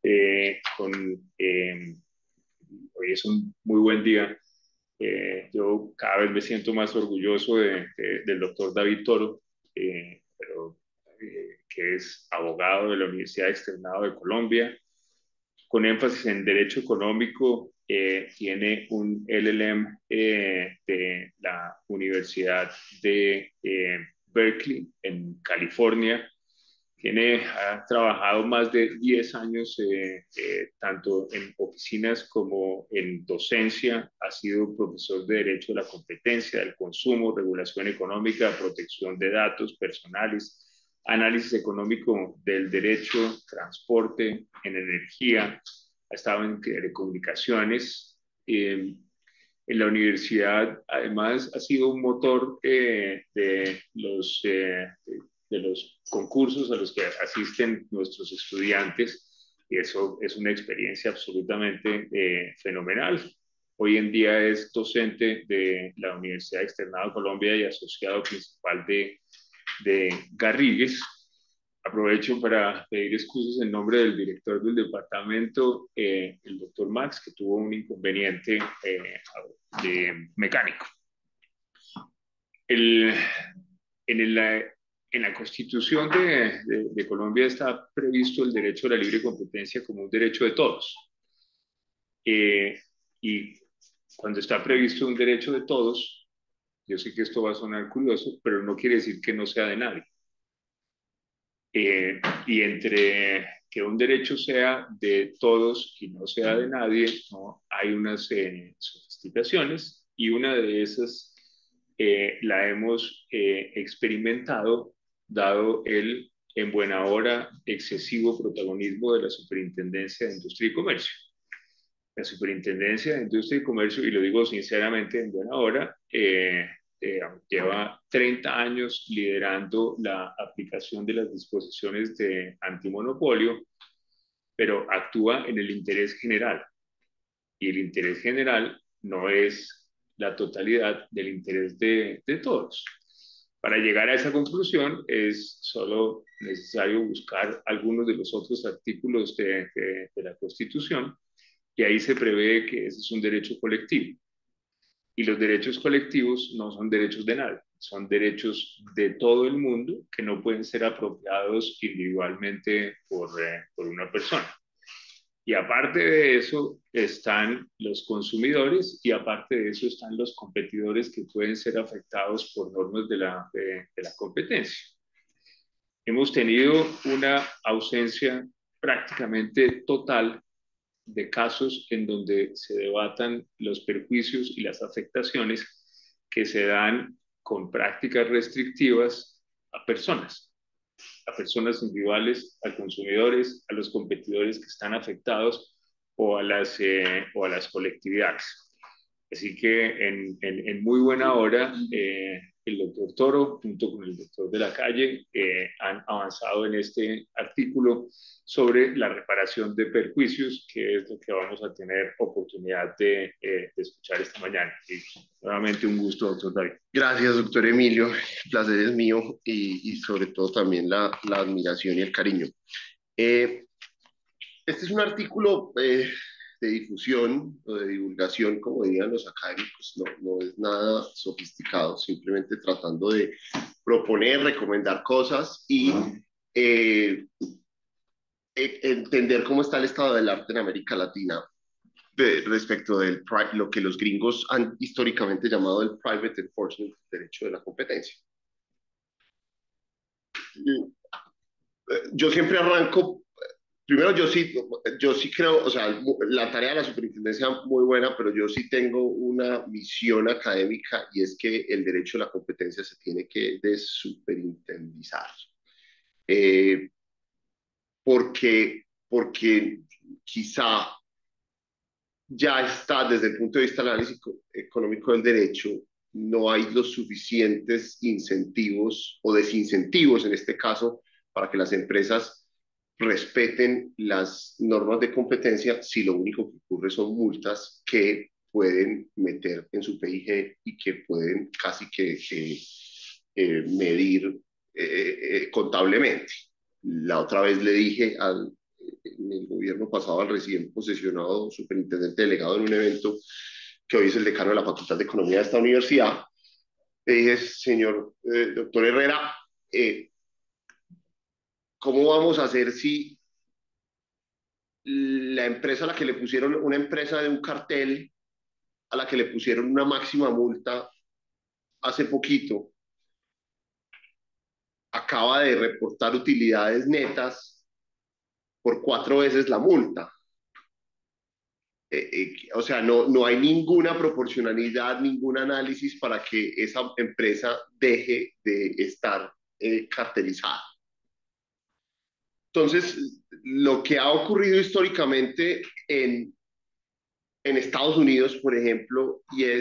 hoy es un muy buen día. Yo cada vez me siento más orgulloso del doctor David Toro, que es abogado de la Universidad Externado de Colombia, con énfasis en Derecho Económico. Tiene un LLM de la Universidad de Berkeley, en California. Ha trabajado más de 10 años, tanto en oficinas como en docencia. Ha sido profesor de Derecho de la Competencia, del Consumo, Regulación Económica, Protección de Datos Personales, Análisis Económico del Derecho, Transporte, en Energía. Ha estado en Telecomunicaciones. En la universidad, además, ha sido un motor de los concursos a los que asisten nuestros estudiantes, y eso es una experiencia absolutamente fenomenal. Hoy en día es docente de la Universidad Externado de Colombia y asociado principal de Garrigues. Aprovecho para pedir excusas en nombre del director del departamento, el doctor Max, que tuvo un inconveniente de mecánico. El, en, el, en la Constitución de Colombia está previsto el derecho a la libre competencia como un derecho de todos. Y cuando está previsto un derecho de todos, yo sé que esto va a sonar curioso, pero no quiere decir que no sea de nadie. Y entre que un derecho sea de todos y no sea de nadie, ¿no? Hay unas sofisticaciones, y una de esas la hemos experimentado dado el, en buena hora, excesivo protagonismo de la Superintendencia de Industria y Comercio. La Superintendencia de Industria y Comercio, y lo digo sinceramente en buena hora, lleva 30 años liderando la aplicación de las disposiciones de antimonopolio, pero actúa en el interés general. Y el interés general no es la totalidad del interés de todos. Para llegar a esa conclusión es solo necesario buscar algunos de los otros artículos de la Constitución, y ahí se prevé que ese es un derecho colectivo. Y los derechos colectivos no son derechos de nadie, son derechos de todo el mundo que no pueden ser apropiados individualmente por una persona. Y aparte de eso están los consumidores, y aparte de eso están los competidores que pueden ser afectados por normas de la competencia. Hemos tenido una ausencia prácticamente total de casos en donde se debatan los perjuicios y las afectaciones que se dan con prácticas restrictivas a personas individuales, a consumidores, a los competidores que están afectados, o a las colectividades. Así que en muy buena hora, el doctor Toro, junto con el doctor de la Calle, han avanzado en este artículo sobre la reparación de perjuicios, que es lo que vamos a tener oportunidad de escuchar esta mañana. Y nuevamente un gusto, doctor David. Gracias, doctor Emilio. El placer es mío, y sobre todo también la admiración y el cariño. Eh, este es un artículo de difusión o de divulgación, como dirían los académicos. No es nada sofisticado, simplemente tratando de proponer, recomendar cosas y entender cómo está el estado del arte en América Latina respecto de lo que los gringos han históricamente llamado el private enforcement, derecho de la competencia. Yo siempre arranco, primero yo sí creo, o sea, la tarea de la superintendencia es muy buena, pero yo sí tengo una misión académica, y es que el derecho de la competencia se tiene que desuperintendizar. Eh, porque quizá ya está, desde el punto de vista del análisis económico del derecho, no hay los suficientes incentivos o desincentivos en este caso para que las empresas respeten las normas de competencia, si lo único que ocurre son multas que pueden meter en su PIG y que pueden casi que medir contablemente. La otra vez le dije en el gobierno pasado al recién posesionado superintendente delegado en un evento que hoy es el decano de la Facultad de Economía de esta universidad. Le dije, señor doctor Herrera, ¿cómo vamos a hacer si la empresa a la que le pusieron, una empresa de un cartel, a la que le pusieron una máxima multa hace poquito, acaba de reportar utilidades netas por 4 veces la multa? O sea, no hay ninguna proporcionalidad, ningún análisis para que esa empresa deje de estar cartelizada. Entonces, lo que ha ocurrido históricamente en Estados Unidos, por ejemplo,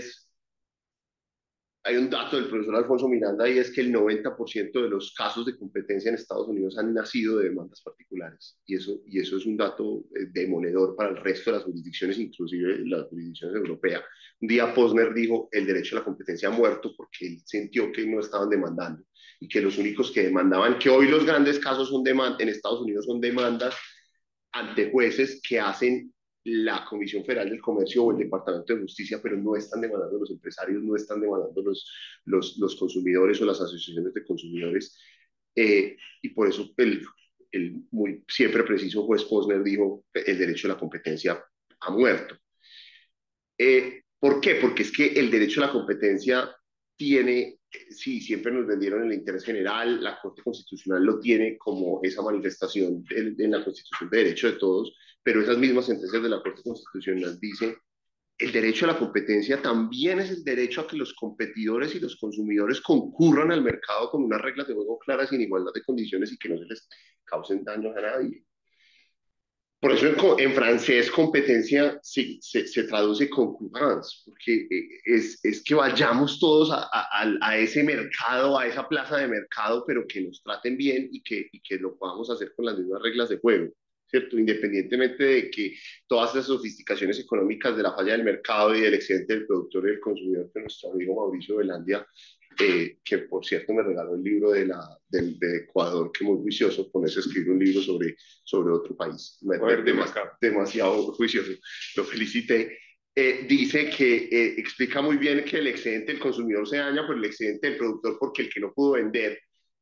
hay un dato del profesor Alfonso Miranda, y es que el 90% de los casos de competencia en Estados Unidos han nacido de demandas particulares. Y eso es un dato demoledor para el resto de las jurisdicciones, inclusive las jurisdicciones europeas. Un día Posner dijo, el derecho a la competencia ha muerto, porque él sintió que no estaban demandando y que los únicos que demandaban, que hoy los grandes casos son en Estados Unidos son demandas ante jueces que hacen la Comisión Federal del Comercio o el Departamento de Justicia, pero no están demandando los empresarios, no están demandando los consumidores o las asociaciones de consumidores. Y por eso el muy siempre preciso juez Posner dijo, el derecho a la competencia ha muerto. ¿Por qué? Porque es que el derecho a la competencia tiene, sí, siempre nos vendieron el interés general, la Corte Constitucional lo tiene como esa manifestación en la Constitución de derecho de todos, pero esas mismas sentencias de la Corte Constitucional dicen, el derecho a la competencia también es el derecho a que los competidores y los consumidores concurran al mercado con unas reglas de juego claras y en igualdad de condiciones y que no se les causen daños a nadie. Por eso en francés competencia se traduce concurrence, porque es que vayamos todos a ese mercado, a esa plaza de mercado, pero que nos traten bien y que lo podamos hacer con las mismas reglas de juego, ¿cierto? Independientemente de que todas esas sofisticaciones económicas de la falla del mercado y del excedente del productor y del consumidor, que nuestro amigo Mauricio Velandia, que por cierto me regaló el libro de Ecuador, que muy juicioso ponerse a escribir un libro sobre otro país, demasiado juicioso, lo felicité. Dice que explica muy bien que el excedente del consumidor se daña por el excedente del productor, porque el que no pudo vender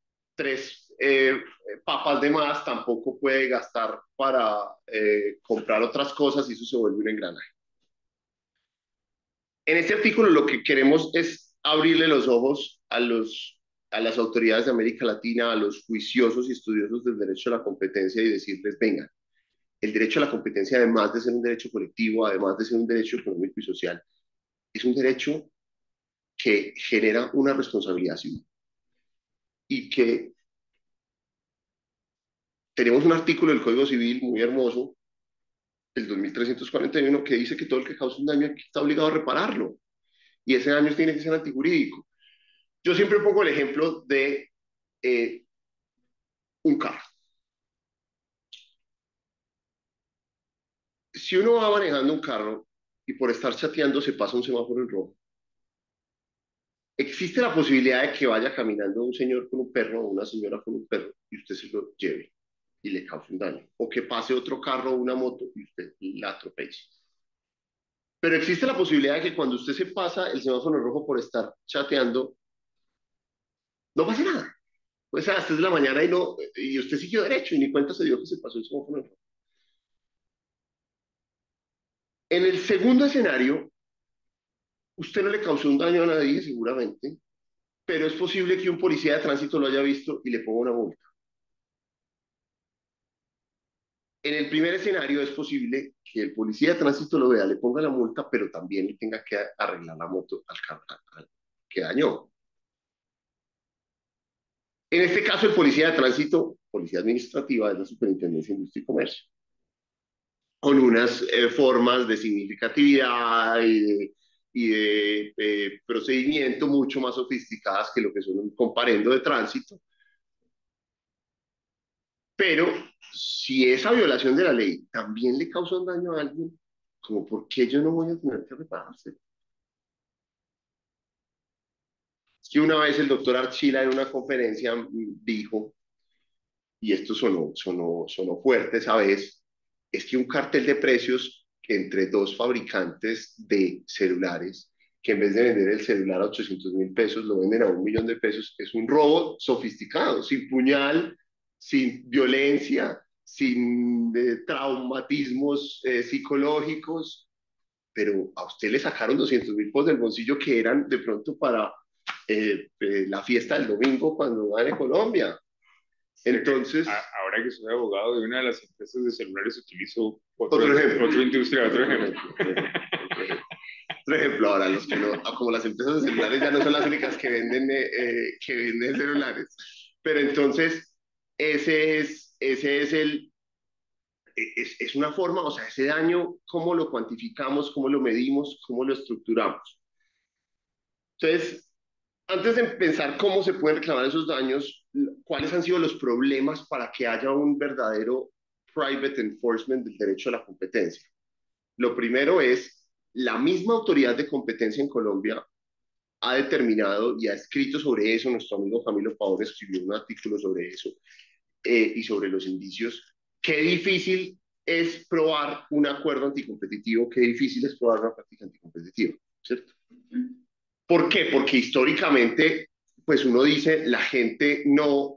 3 papas de más tampoco puede gastar para comprar otras cosas, y eso se vuelve un engranaje. En este artículo lo que queremos es abrirle los ojos a las autoridades de América Latina, a los juiciosos y estudiosos del derecho a la competencia, y decirles, vengan, el derecho a la competencia, además de ser un derecho colectivo, además de ser un derecho económico y social, es un derecho que genera una responsabilidad civil. Y que tenemos un artículo del Código Civil muy hermoso, el 2341, que dice que todo el que causa un daño está obligado a repararlo. Y ese daño tiene que ser antijurídico. Yo siempre pongo el ejemplo de eh, un carro. Si uno va manejando un carro y por estar chateando se pasa un semáforo en rojo, existe la posibilidad de que vaya caminando un señor con un perro o una señora con un perro y usted se lo lleve y le cause un daño, o que pase otro carro o una moto y usted la atropelle. Pero existe la posibilidad de que cuando usted se pasa el semáforo en rojo por estar chateando, no pase nada. Pues a las 3 de la mañana y usted siguió derecho y ni cuenta se dio que se pasó el semáforo en rojo. En el segundo escenario, usted no le causó un daño a nadie, seguramente, pero es posible que un policía de tránsito lo haya visto y le ponga una multa. En el primer escenario es posible que el policía de tránsito lo vea, le ponga la multa, pero también le tenga que arreglar la moto al que dañó. En este caso, el policía de tránsito, policía administrativa, es la Superintendencia de Industria y Comercio, con unas formas de significatividad y de procedimiento mucho más sofisticadas que lo que son un comparendo de tránsito. Pero si esa violación de la ley también le causa un daño a alguien, como por qué yo no voy a tener que repararse. Es que una vez el doctor Archila en una conferencia dijo, y esto sonó fuerte esa vez, es que un cartel de precios entre dos fabricantes de celulares, que en vez de vender el celular a 800.000 pesos, lo venden a 1 millón de pesos, es un robo sofisticado, sin puñal, sin violencia, sin traumatismos psicológicos, pero a usted le sacaron 200.000 pesos del bolsillo que eran de pronto para la fiesta del domingo cuando van a Colombia. Entonces, ahora que soy abogado de una de las empresas de celulares, utilizo otro ejemplo. otra industria, otro ejemplo. Otro ejemplo, ahora, los que no, como las empresas de celulares ya no son las únicas que venden celulares. Pero entonces, ese es es una forma, o sea, ese daño, ¿cómo lo cuantificamos, cómo lo medimos, cómo lo estructuramos? Entonces, antes de pensar cómo se pueden reclamar esos daños, ¿cuáles han sido los problemas para que haya un verdadero private enforcement del derecho a la competencia? Lo primero es, la misma autoridad de competencia en Colombia ha determinado y ha escrito sobre eso, nuestro amigo Camilo Pavón escribió un artículo sobre eso, y sobre los indicios, qué difícil es probar un acuerdo anticompetitivo, qué difícil es probar una práctica anticompetitiva, ¿cierto? ¿Por qué? Porque históricamente, pues uno dice, la gente no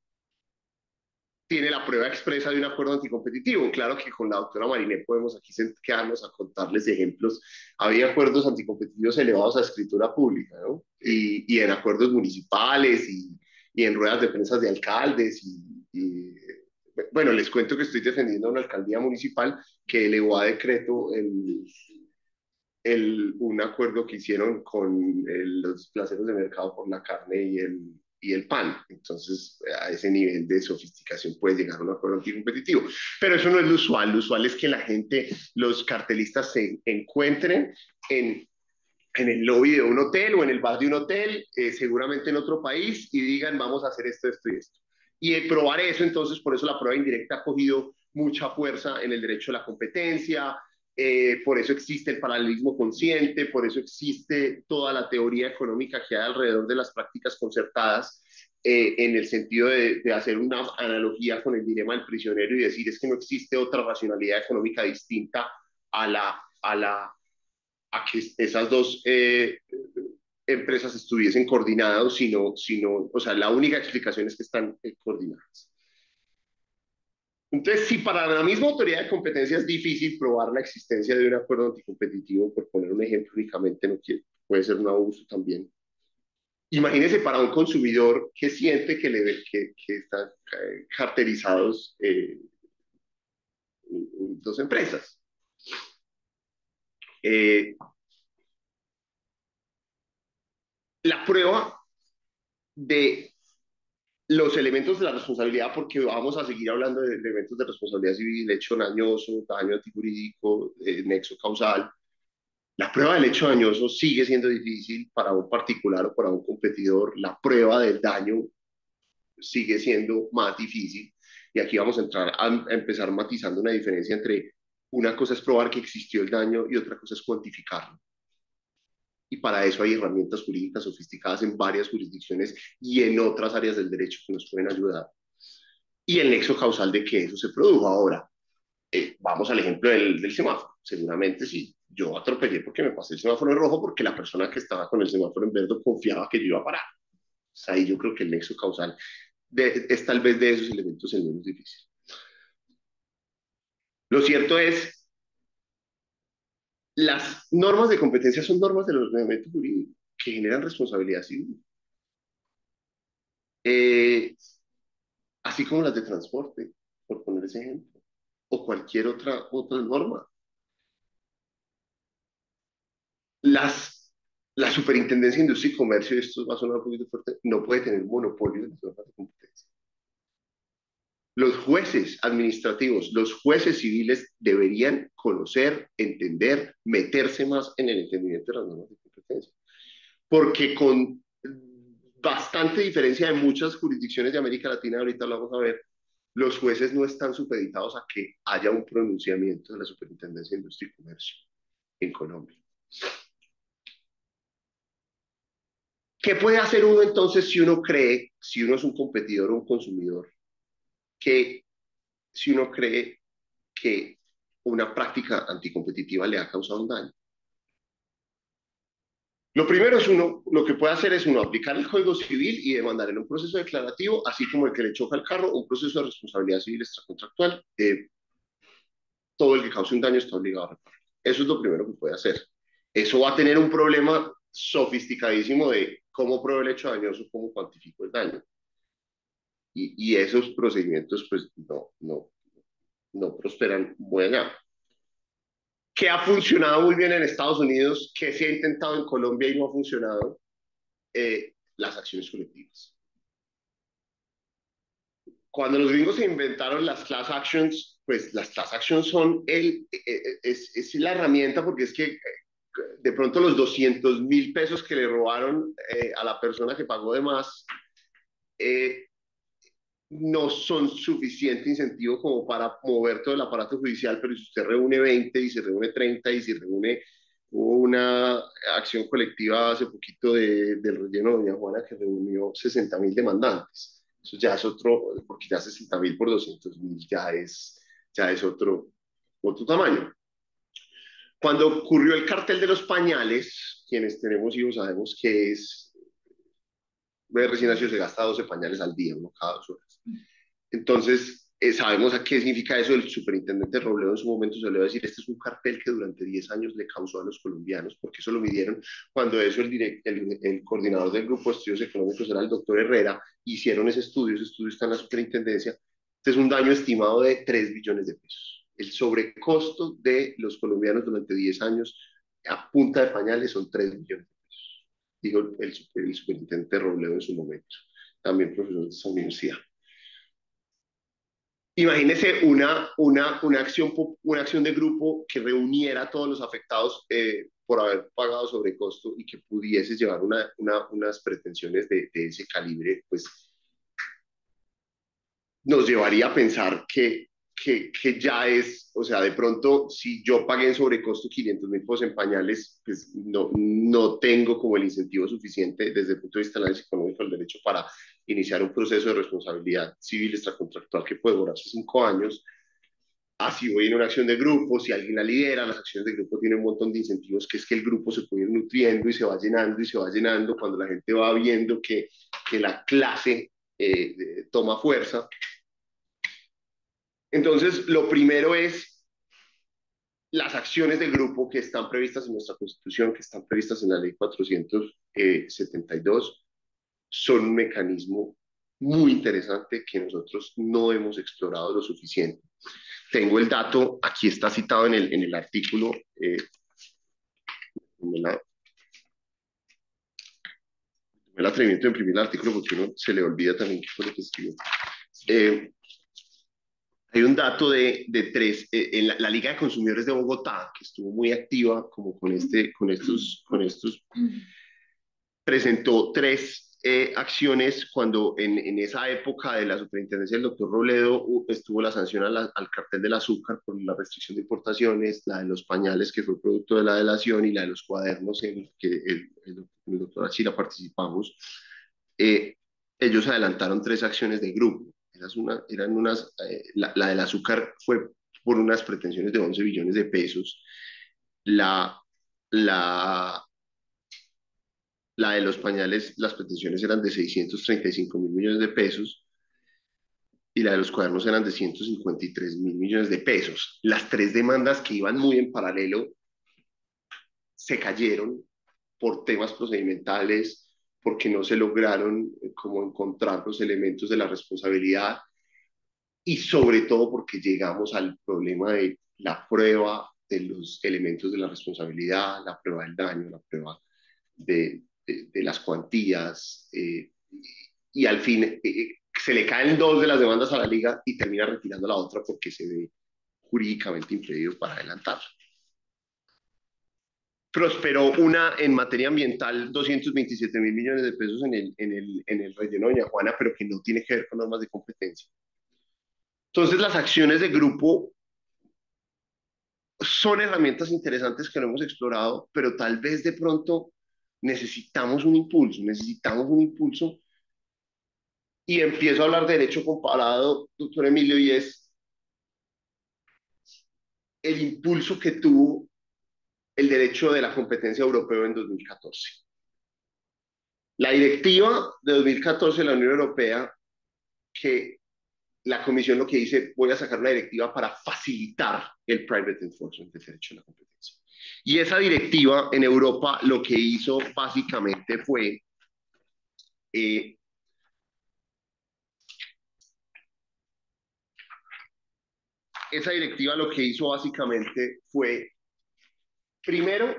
tiene la prueba expresa de un acuerdo anticompetitivo. Claro que con la doctora Mariné podemos aquí quedarnos a contarles ejemplos. Había acuerdos anticompetitivos elevados a escritura pública, ¿no? Y en acuerdos municipales y en ruedas de prensa de alcaldes bueno, les cuento que estoy defendiendo a una alcaldía municipal que elevó a decreto un acuerdo que hicieron con los placeros de mercado por la carne y el pan. Entonces, a ese nivel de sofisticación puede llegar a un acuerdo anticompetitivo. Pero eso no es lo usual. Lo usual es que la gente, los cartelistas se encuentren en el lobby de un hotel o en el bar de un hotel, seguramente en otro país, y digan, vamos a hacer esto, esto y esto. Y probar eso, entonces, por eso la prueba indirecta ha cogido mucha fuerza en el derecho a la competencia, por eso existe el paralelismo consciente, por eso existe toda la teoría económica que hay alrededor de las prácticas concertadas, en el sentido de hacer una analogía con el dilema del prisionero y decir es que no existe otra racionalidad económica distinta a que esas dos empresas estuviesen coordinadas, o sea, la única explicación es que están coordinadas. Entonces, si para la misma autoridad de competencia es difícil probar la existencia de un acuerdo anticompetitivo, por poner un ejemplo únicamente, no quiere, puede ser un abuso también. Imagínese para un consumidor que siente que están carterizados dos empresas. La prueba de los elementos de la responsabilidad, porque vamos a seguir hablando de elementos de responsabilidad civil, hecho dañoso, daño antijurídico, nexo causal. La prueba del hecho dañoso sigue siendo difícil para un particular o para un competidor. La prueba del daño sigue siendo más difícil. Y aquí vamos a entrar a empezar matizando una diferencia entre una cosa es probar que existió el daño y otra cosa es cuantificarlo. Y para eso hay herramientas jurídicas sofisticadas en varias jurisdicciones y en otras áreas del derecho que nos pueden ayudar. Y el nexo causal de que eso se produjo. Ahora, vamos al ejemplo del semáforo. Seguramente sí, yo atropellé porque me pasé el semáforo en rojo porque la persona que estaba con el semáforo en verde confiaba que yo iba a parar. O sea, ahí yo creo que el nexo causal es tal vez de esos elementos el menos difícil. Lo cierto es, las normas de competencia son normas del ordenamiento jurídico que generan responsabilidad civil. Así como las de transporte, por poner ese ejemplo, o cualquier otra norma. Las, la Superintendencia de Industria y Comercio, y esto va a sonar un poquito fuerte, no puede tener monopolio de las normas de competencia. Los jueces administrativos, los jueces civiles deberían conocer, entender, meterse más en el entendimiento de las normas de competencia. Porque con bastante diferencia de muchas jurisdicciones de América Latina, ahorita lo vamos a ver, los jueces no están supeditados a que haya un pronunciamiento de la Superintendencia de Industria y Comercio en Colombia. ¿Qué puede hacer uno entonces si uno cree, si uno es un competidor o un consumidor, que si uno cree que una práctica anticompetitiva le ha causado un daño. Lo primero es uno, lo que puede hacer es uno aplicar el Código Civil y demandar en un proceso declarativo, así como el que le choca el carro, un proceso de responsabilidad civil extracontractual. Todo el que cause un daño está obligado a reparar. Eso es lo primero que puede hacer. Eso va a tener un problema sofisticadísimo de cómo pruebo el hecho dañoso, cómo cuantifico el daño. Y esos procedimientos pues no prosperan muy allá. ¿Qué ha funcionado muy bien en Estados Unidos? ¿Qué se ha intentado en Colombia y no ha funcionado? Las acciones colectivas. Cuando los gringos se inventaron las class actions, pues las class actions son es la herramienta porque es que de pronto los 200.000 pesos que le robaron a la persona que pagó de más eh, no son suficiente incentivo como para mover todo el aparato judicial, pero si usted reúne 20 y se reúne 30 y se reúne, hubo una acción colectiva hace poquito del relleno de Doña Juana que reunió 60.000 demandantes. Eso ya es otro, porque ya 60.000 por 200.000 ya es otro tamaño. Cuando ocurrió el cartel de los pañales, quienes tenemos hijos sabemos que es, recién nacido se gasta 12 pañales al día, ¿no? Cada 2 horas. Entonces, sabemos a qué significa eso. El superintendente Robledo en su momento se le va a decir, este es un cartel que durante 10 años le causó a los colombianos, porque eso lo midieron cuando eso el coordinador del Grupo de Estudios Económicos era el doctor Herrera, hicieron ese estudio está en la superintendencia. Este es un daño estimado de 3 billones de pesos. El sobrecosto de los colombianos durante 10 años a punta de pañales son 3 billones de pesos, dijo el superintendente Robledo en su momento, también profesor de esa universidad. Imagínese una acción de grupo que reuniera a todos los afectados por haber pagado sobrecosto y que pudiese llevar unas pretensiones de ese calibre, pues nos llevaría a pensar que ya es, o sea, de pronto, si yo pagué en sobrecosto 500.000 pesos en pañales, pues no tengo como el incentivo suficiente desde el punto de vista del análisis económico del derecho para iniciar un proceso de responsabilidad civil extracontractual que puede durarse 5 años. Así voy en una acción de grupo, si alguien la lidera, las acciones de grupo tienen un montón de incentivos, que es que el grupo se puede ir nutriendo y se va llenando y se va llenando cuando la gente va viendo que la clase toma fuerza. Entonces, lo primero es las acciones de grupo que están previstas en nuestra Constitución, que están previstas en la Ley 472, son un mecanismo muy interesante que nosotros no hemos explorado lo suficiente. Tengo el dato, aquí está citado en el artículo, el atrevimiento de imprimir el artículo porque uno se le olvida también qué fue lo que escribió. Hay un dato de tres, en la Liga de Consumidores de Bogotá, que estuvo muy activa como con estos, presentó tres acciones cuando en esa época de la superintendencia del doctor Robledo estuvo la sanción al cartel del azúcar por la restricción de importaciones, la de los pañales que fue producto de la delación y la de los cuadernos en que el doctor Achila participamos. Eh, Ellos adelantaron tres acciones de grupo. Eran unas, la del azúcar fue por unas pretensiones de 11 billones de pesos. La, la, la de los pañales, las pretensiones eran de 635.000 millones de pesos y la de los cuadernos eran de 153.000 millones de pesos. Las tres demandas que iban muy en paralelo se cayeron por temas procedimentales, porque no se lograron como encontrar los elementos de la responsabilidad y sobre todo porque llegamos al problema de la prueba de los elementos de la responsabilidad, la prueba del daño, la prueba de las cuantías, y al fin se le caen dos de las demandas a la liga y termina retirando la otra porque se ve jurídicamente impedido para adelantar. Prosperó una en materia ambiental, 227.000 millones de pesos en el relleno de Doña Juana, pero que no tiene que ver con normas de competencia. Entonces, las acciones de grupo son herramientas interesantes que no hemos explorado, pero tal vez de pronto necesitamos un impulso y empiezo a hablar de derecho comparado, doctor Emilio, y es el impulso que tuvo el derecho de la competencia europeo en 2014. La directiva de 2014 de la Unión Europea, que la Comisión lo que dice, voy a sacar una directiva para facilitar el private enforcement del derecho de la competencia. Y esa directiva en Europa lo que hizo básicamente fue, eh, esa directiva lo que hizo básicamente fue, primero,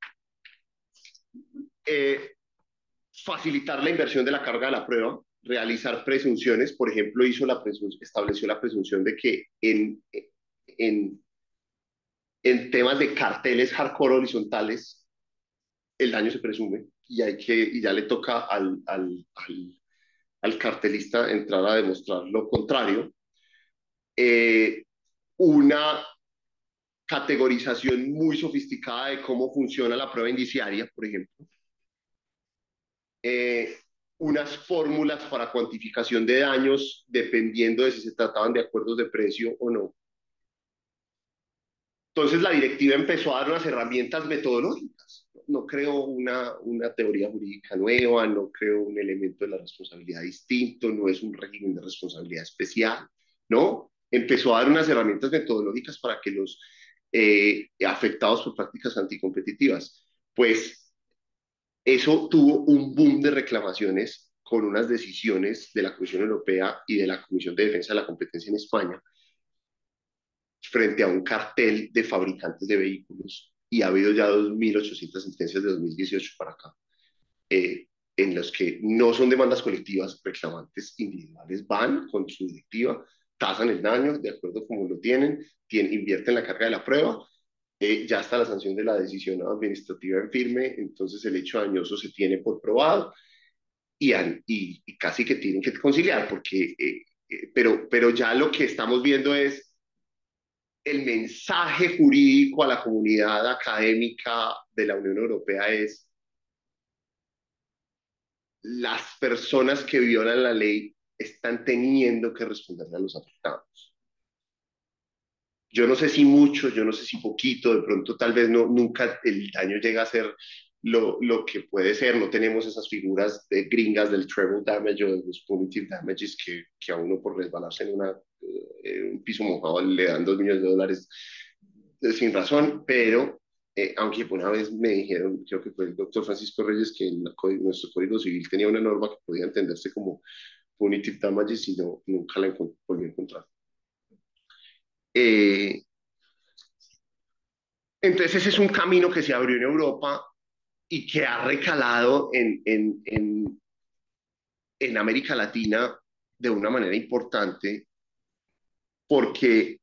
eh, facilitar la inversión de la carga de la prueba, realizar presunciones, por ejemplo, estableció la presunción de que en, en temas de carteles hardcore horizontales, el daño se presume y ya le toca al cartelista entrar a demostrar lo contrario. Eh, una categorización muy sofisticada de cómo funciona la prueba indiciaria, por ejemplo. Eh, unas fórmulas para cuantificación de daños dependiendo de si se trataban de acuerdos de precio o no. Entonces la directiva empezó a dar unas herramientas metodológicas. No creo una teoría jurídica nueva, no creo un elemento de la responsabilidad distinto, no es un régimen de responsabilidad especial, ¿no? Empezó a dar unas herramientas metodológicas para que los afectados por prácticas anticompetitivas, pues eso tuvo un boom de reclamaciones con unas decisiones de la Comisión Europea y de la Comisión de Defensa de la Competencia en España frente a un cartel de fabricantes de vehículos y ha habido ya 2.800 sentencias de 2018 para acá, en los que no son demandas colectivas, reclamantes individuales van con su directiva, tasan el daño de acuerdo como lo tienen invierten la carga de la prueba, ya está la sanción de la decisión administrativa en firme, entonces el hecho dañoso se tiene por probado y casi que tienen que conciliar, porque, pero ya lo que estamos viendo es el mensaje jurídico a la comunidad académica de la Unión Europea es las personas que violan la ley están teniendo que responderle a los afectados. Yo no sé si mucho, yo no sé si poquito, de pronto tal vez no, nunca el daño llega a ser lo que puede ser, no tenemos esas figuras de gringas del treble damage o de los punitive damages que a uno por resbalarse un piso mojado le dan $2 millones sin razón, pero aunque una vez me dijeron, creo que fue el doctor Francisco Reyes, que nuestro Código Civil tenía una norma que podía entenderse como punitive damages y no, nunca la volví a encontrar. Eh, entonces ese es un camino que se abrió en Europa y que ha recalado en América Latina de una manera importante porque,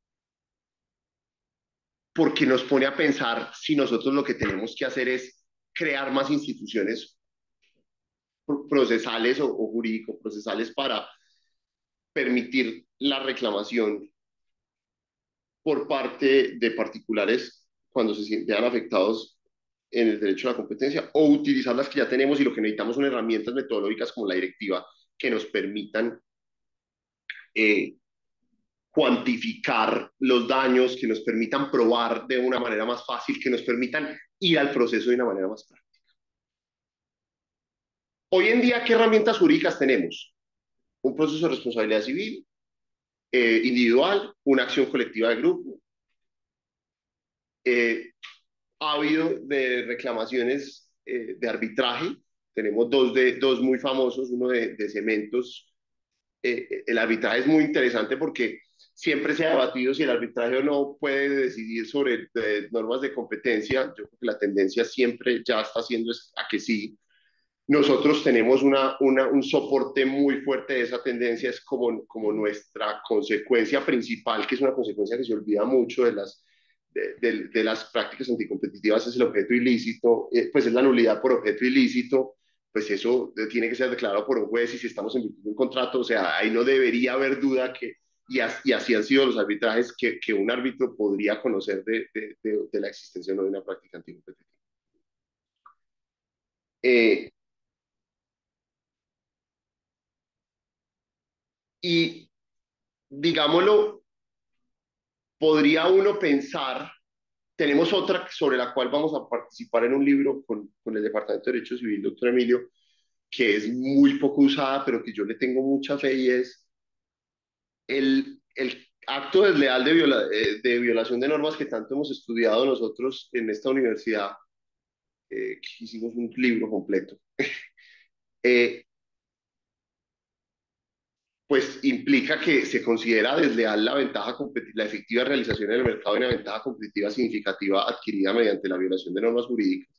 porque nos pone a pensar si nosotros lo que tenemos que hacer es crear más instituciones procesales o jurídico-procesales para permitir la reclamación por parte de particulares cuando se vean afectados en el derecho a la competencia o utilizar las que ya tenemos y lo que necesitamos son herramientas metodológicas como la directiva que nos permitan eh, cuantificar los daños, que nos permitan probar de una manera más fácil, que nos permitan ir al proceso de una manera más práctica. Hoy en día, ¿qué herramientas jurídicas tenemos? Un proceso de responsabilidad civil, individual, una acción colectiva de grupo. Ha habido de reclamaciones de arbitraje. Tenemos dos muy famosos, uno de cementos. El arbitraje es muy interesante porque siempre se ha debatido si el arbitraje o no puede decidir sobre normas de competencia. Yo creo que la tendencia siempre ya está haciendo a que sí. Nosotros tenemos un soporte muy fuerte de esa tendencia, es como nuestra consecuencia principal, que es una consecuencia que se olvida mucho de las prácticas anticompetitivas, es el objeto ilícito, pues es la nulidad por objeto ilícito, pues eso tiene que ser declarado por un juez y si estamos en virtud de un contrato, o sea, ahí no debería haber duda y así han sido los arbitrajes que un árbitro podría conocer de la existencia o no de una práctica anticompetitiva. Eh, y digámoslo, podría uno pensar, tenemos otra sobre la cual vamos a participar en un libro con el Departamento de Derecho Civil, doctor Emilio, que es muy poco usada, pero que yo le tengo mucha fe y es el acto desleal de violación de normas que tanto hemos estudiado nosotros en esta universidad, que hicimos un libro completo. Eh, pues implica que se considera desleal la efectiva realización en el mercado de una ventaja competitiva significativa adquirida mediante la violación de normas jurídicas.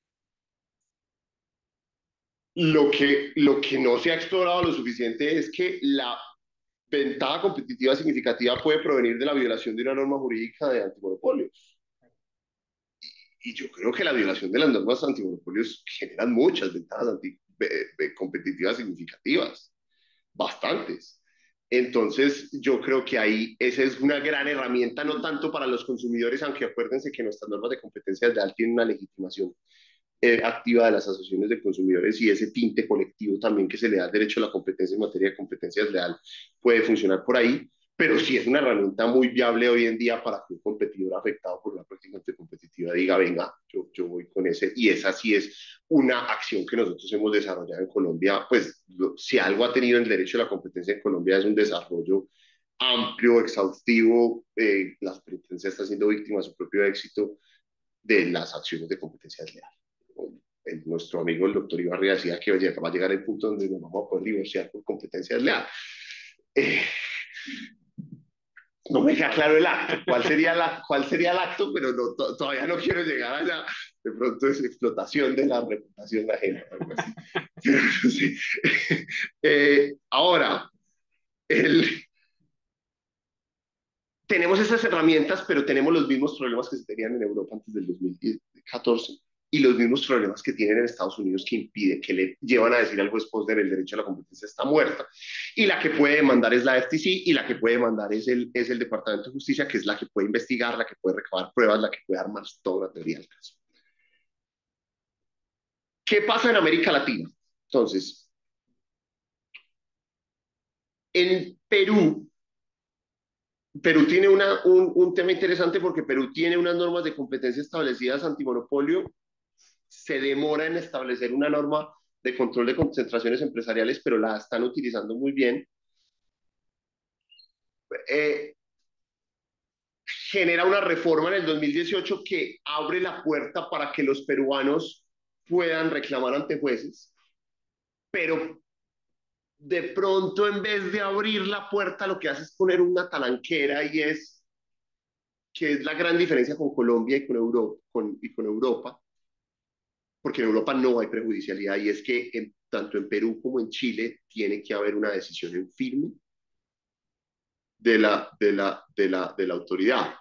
Lo que no se ha explorado lo suficiente es que la ventaja competitiva significativa puede provenir de la violación de una norma jurídica de antimonopolios. Y yo creo que la violación de las normas antimonopolios generan muchas ventajas competitivas significativas, bastantes. Entonces, yo creo que ahí esa es una gran herramienta, no tanto para los consumidores, aunque acuérdense que nuestras normas de competencia leal tienen una legitimación activa de las asociaciones de consumidores y ese tinte colectivo también que se le da al derecho a la competencia en materia de competencia leal puede funcionar por ahí, pero sí es una herramienta muy viable hoy en día para que un competidor afectado por una práctica anticompetitiva diga, venga, yo voy con ese, y esa sí es una acción que nosotros hemos desarrollado en Colombia, pues si algo ha tenido el derecho a la competencia en Colombia es un desarrollo amplio, exhaustivo, la superintendencia está siendo víctima de su propio éxito de las acciones de competencia desleal. Nuestro amigo el doctor Ibarri decía que va a llegar el punto donde nos vamos a poder divorciar por competencia desleal. No me queda claro el acto, cuál sería el acto, pero no, todavía no quiero llegar allá. De pronto es explotación de la reputación ajena, algo así. Sí. Ahora, tenemos esas herramientas, pero tenemos los mismos problemas que se tenían en Europa antes del 2014 y los mismos problemas que tienen en Estados Unidos que impiden, que le llevan a decir al juez Posner el derecho a la competencia está muerta. Y la que puede demandar es la FTC y la que puede demandar es el Departamento de Justicia, que es la que puede investigar, la que puede recabar pruebas, la que puede armar toda la teoría del caso. ¿Qué pasa en América Latina? Entonces, en Perú tiene un tema interesante porque Perú tiene unas normas de competencia establecidas antimonopolio, se demora en establecer una norma de control de concentraciones empresariales, pero la están utilizando muy bien. Eh, Genera una reforma en el 2018 que abre la puerta para que los peruanos puedan reclamar ante jueces, pero de pronto en vez de abrir la puerta lo que hace es poner una talanquera y es que es la gran diferencia con Colombia y con Europa, porque en Europa no hay prejudicialidad y es que tanto en Perú como en Chile tiene que haber una decisión en firme de la autoridad.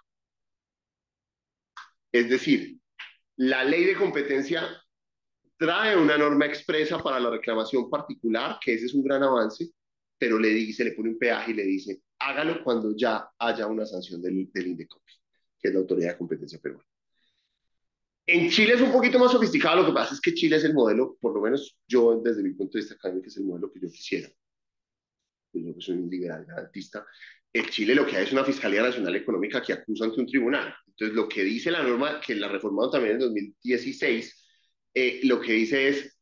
Es decir, la ley de competencia trae una norma expresa para la reclamación particular, que ese es un gran avance, pero le pone un peaje y le dice, hágalo cuando ya haya una sanción del INDECOPI, que es la autoridad de competencia peruana. En Chile es un poquito más sofisticado, lo que pasa es que Chile es el modelo, por lo menos yo desde mi punto de vista académico, es el modelo que yo quisiera. Pues yo que soy un liberal garantista. En Chile lo que hay es una Fiscalía Nacional Económica que acusa ante un tribunal. Entonces lo que dice la norma, que la reformaron también en 2016, lo que dice es,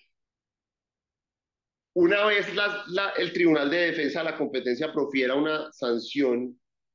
una vez el Tribunal de Defensa de la Competencia profiera una sanción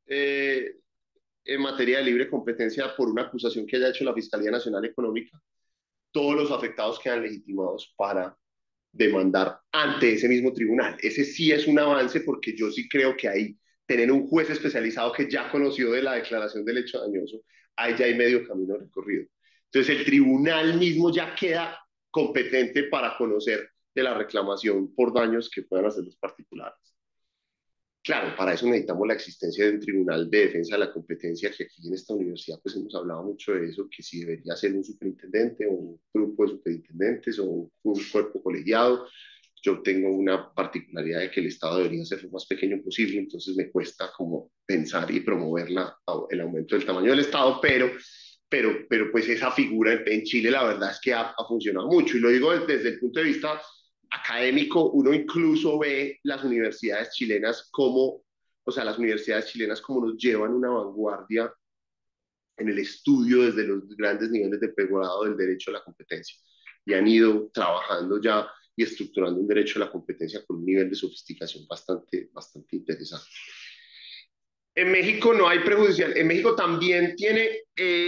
en materia de libre competencia por una acusación que haya hecho la Fiscalía Nacional Económica, todos los afectados quedan legitimados para demandar ante ese mismo tribunal. Ese sí es un avance porque yo sí creo que ahí tener un juez especializado que ya conoció de la declaración del hecho dañoso, ahí ya hay medio camino recorrido. Entonces el tribunal mismo ya queda competente para conocer de la reclamación por daños que puedan hacer los particulares. Claro, para eso necesitamos la existencia de un tribunal de defensa de la competencia, que aquí en esta universidad pues hemos hablado mucho de eso, que si debería ser un superintendente o un grupo de superintendentes o un cuerpo colegiado. Yo tengo una particularidad de que el Estado debería ser lo más pequeño posible, entonces me cuesta como pensar y promover el aumento del tamaño del Estado, pero pues esa figura en Chile la verdad es que ha funcionado mucho, y lo digo desde el punto de vista académico. Uno incluso ve las universidades chilenas como o sea, las universidades chilenas como nos llevan una vanguardia en el estudio desde los grandes niveles de pregrado del derecho a la competencia y han ido trabajando ya y estructurando un derecho a la competencia con un nivel de sofisticación bastante interesante. En México no hay prejudicial, en México también tiene,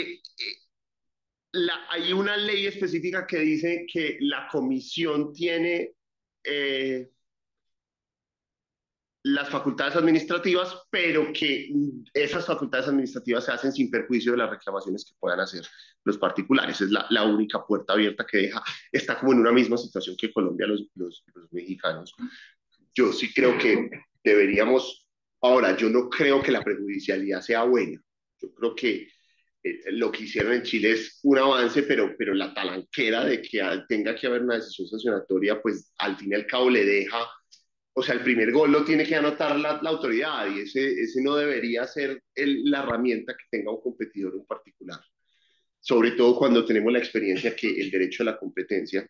hay una ley específica que dice que la comisión tiene eh, las facultades administrativas, pero que esas facultades administrativas se hacen sin perjuicio de las reclamaciones que puedan hacer los particulares. Es la única puerta abierta que deja. Está como en una misma situación que Colombia, los mexicanos. Yo sí creo que deberíamos, ahora, yo no creo que la prejudicialidad sea buena. Yo creo que lo que hicieron en Chile es un avance, pero la talanquera de que tenga que haber una decisión sancionatoria, pues al fin y al cabo le deja, o sea, el primer gol lo tiene que anotar la autoridad y ese no debería ser la herramienta que tenga un competidor en particular. Sobre todo cuando tenemos la experiencia que el derecho a la competencia,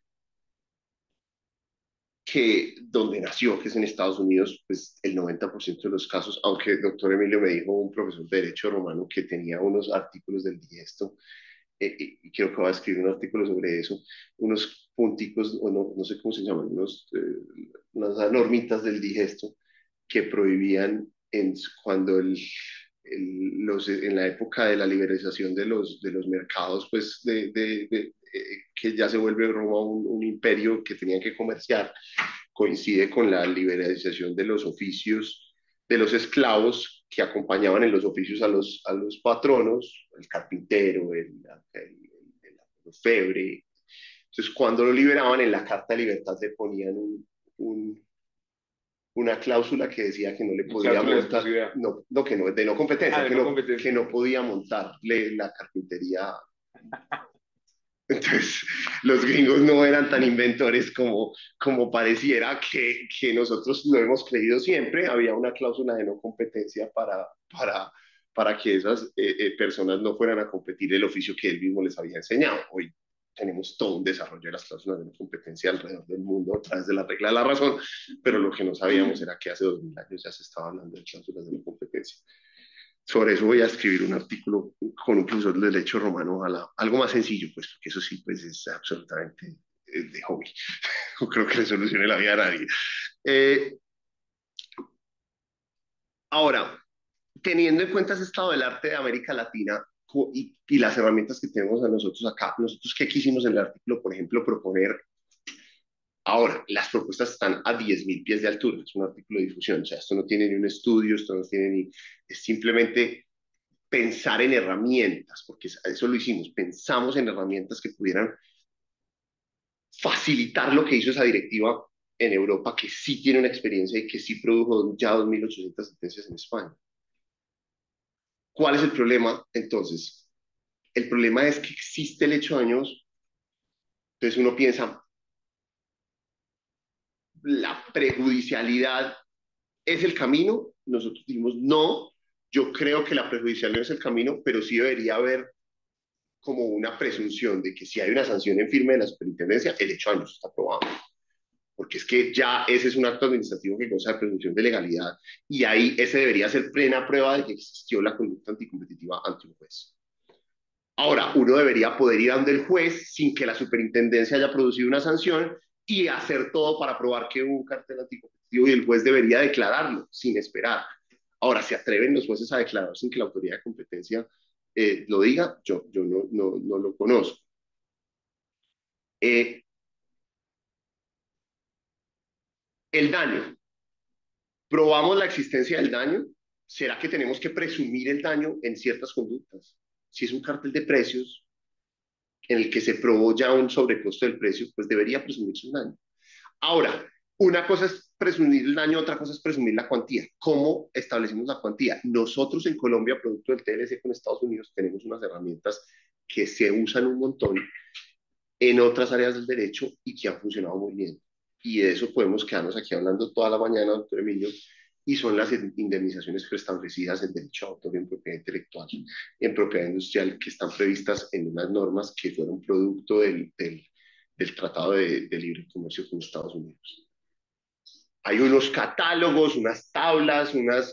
que donde nació, que es en Estados Unidos, pues el 90% de los casos, aunque el doctor Emilio me dijo, un profesor de Derecho Romano, que tenía unos artículos del Diesto, y creo que va a escribir un artículo sobre eso, unos punticos, o no sé cómo se llaman, unas normitas del digesto que prohibían cuando en la época de la liberalización de los mercados, pues que ya se vuelve Roma un imperio que tenían que comerciar, coincide con la liberalización de los oficios de los esclavos que acompañaban en los oficios a los patronos, el carpintero, el orfebre. Entonces, cuando lo liberaban en la Carta de Libertad le ponían un, una cláusula que decía que no le podía montar, no, que no, de no competencia, de que, no no, competencia. que no podía montarle la carpintería. Entonces, los gringos no eran tan inventores como pareciera que nosotros lo hemos creído siempre. Había una cláusula de no competencia para que esas personas no fueran a competir el oficio que él mismo les había enseñado. Hoy tenemos todo un desarrollo de las cláusulas de no competencia alrededor del mundo a través de la regla de la razón, pero lo que no sabíamos era que hace 2000 años ya se estaba hablando de cláusulas de no competencia. Sobre eso voy a escribir un artículo con un profesor de derecho romano, ojalá. Algo más sencillo, pues, porque eso sí, pues, es absolutamente de hobby. No creo que le solucione la vida a nadie. Eh, Ahora, teniendo en cuenta ese estado del arte de América Latina y las herramientas que tenemos a nosotros acá, nosotros qué quisimos en el artículo, por ejemplo, proponer. Ahora, las propuestas están a 10.000 pies de altura, es un artículo de difusión, o sea, esto no tiene ni un estudio, esto no tiene ni, es simplemente pensar en herramientas, porque eso lo hicimos, pensamos en herramientas que pudieran facilitar lo que hizo esa directiva en Europa, que sí tiene una experiencia y que sí produjo ya 2.800 sentencias en España. ¿Cuál es el problema entonces? El problema es que existe el hecho de años, entonces uno piensa, la prejudicialidad es el camino, nosotros dijimos no, yo creo que la prejudicialidad no es el camino, pero sí debería haber como una presunción de que si hay una sanción en firme de la superintendencia, el hecho de años está aprobado. Porque es que ya ese es un acto administrativo que goza de presunción de legalidad y ahí ese debería ser plena prueba de que existió la conducta anticompetitiva ante un juez. Ahora, uno debería poder ir ante el juez sin que la superintendencia haya producido una sanción y hacer todo para probar que hubo un cartel anticompetitivo y el juez debería declararlo sin esperar. Ahora, ¿se atreven los jueces a declarar sin que la autoridad de competencia lo diga? Yo no lo conozco. Eh, el daño. ¿Probamos la existencia del daño? ¿Será que tenemos que presumir el daño en ciertas conductas? Si es un cartel de precios en el que se probó ya un sobrecosto del precio, pues debería presumirse un daño. Ahora, una cosa es presumir el daño, otra cosa es presumir la cuantía. ¿Cómo establecimos la cuantía? Nosotros en Colombia, producto del TLC con Estados Unidos, tenemos unas herramientas que se usan un montón en otras áreas del derecho y que han funcionado muy bien. Y de eso podemos quedarnos aquí hablando toda la mañana, doctor Emilio, y son las indemnizaciones preestablecidas en derecho a autor, en propiedad intelectual, en propiedad industrial, que están previstas en unas normas que fueron producto del Tratado de Libre Comercio con Estados Unidos. hay unos catálogos, unas tablas,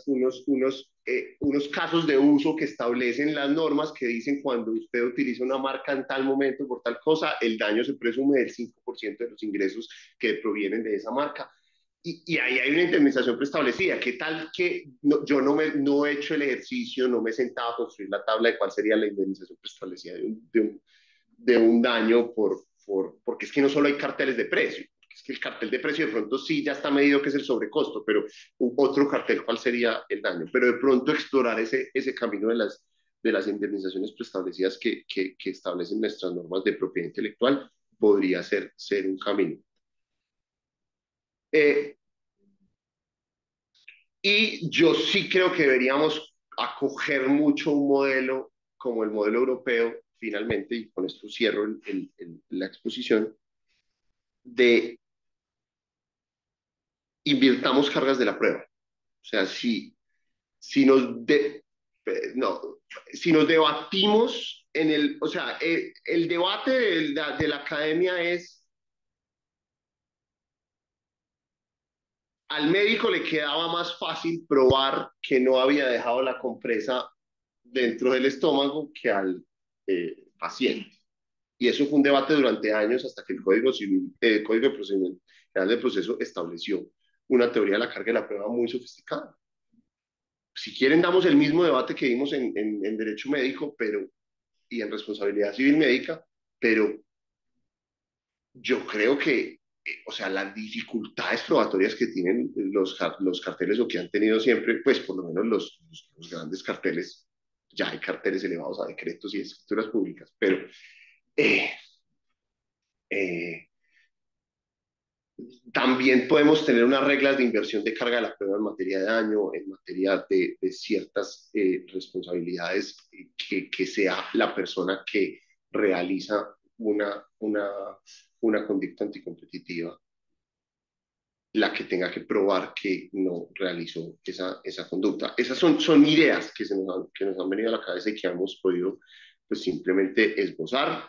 unos casos de uso que establecen las normas que dicen cuando usted utiliza una marca en tal momento por tal cosa, el daño se presume del 5% de los ingresos que provienen de esa marca. Y ahí hay una indemnización preestablecida. ¿Qué tal que yo no he hecho el ejercicio, no me he sentado a construir la tabla de cuál sería la indemnización preestablecida de un daño porque es que no solo hay carteles de precio, es que el cartel de precio de pronto sí ya está medido que es el sobrecosto, pero otro cartel, ¿cuál sería el daño? Pero de pronto explorar ese camino de las indemnizaciones preestablecidas que establecen nuestras normas de propiedad intelectual podría ser un camino. Eh, y yo sí creo que deberíamos acoger mucho un modelo como el modelo europeo, finalmente, y con esto cierro la exposición, de invirtamos cargas de la prueba. O sea, si nos, no, si nos debatimos o sea, el debate de la academia es, al médico le quedaba más fácil probar que no había dejado la compresa dentro del estómago que al paciente. Y eso fue un debate durante años hasta que el Código Civil, Código de Procedimiento General del Proceso estableció una teoría de la carga de la prueba muy sofisticada. Si quieren, damos el mismo debate que dimos en derecho médico y en responsabilidad civil médica, pero yo creo que, o sea, las dificultades probatorias que tienen los carteles o que han tenido siempre, pues por lo menos los grandes carteles, ya hay carteles elevados a decretos y escrituras públicas, pero eh, eh, también podemos tener unas reglas de inversión de carga de la prueba en materia de daño, en materia de ciertas responsabilidades, que sea la persona que realiza una conducta anticompetitiva la que tenga que probar que no realizó esa conducta. Esas son ideas que nos han venido a la cabeza y que hemos podido pues simplemente esbozar.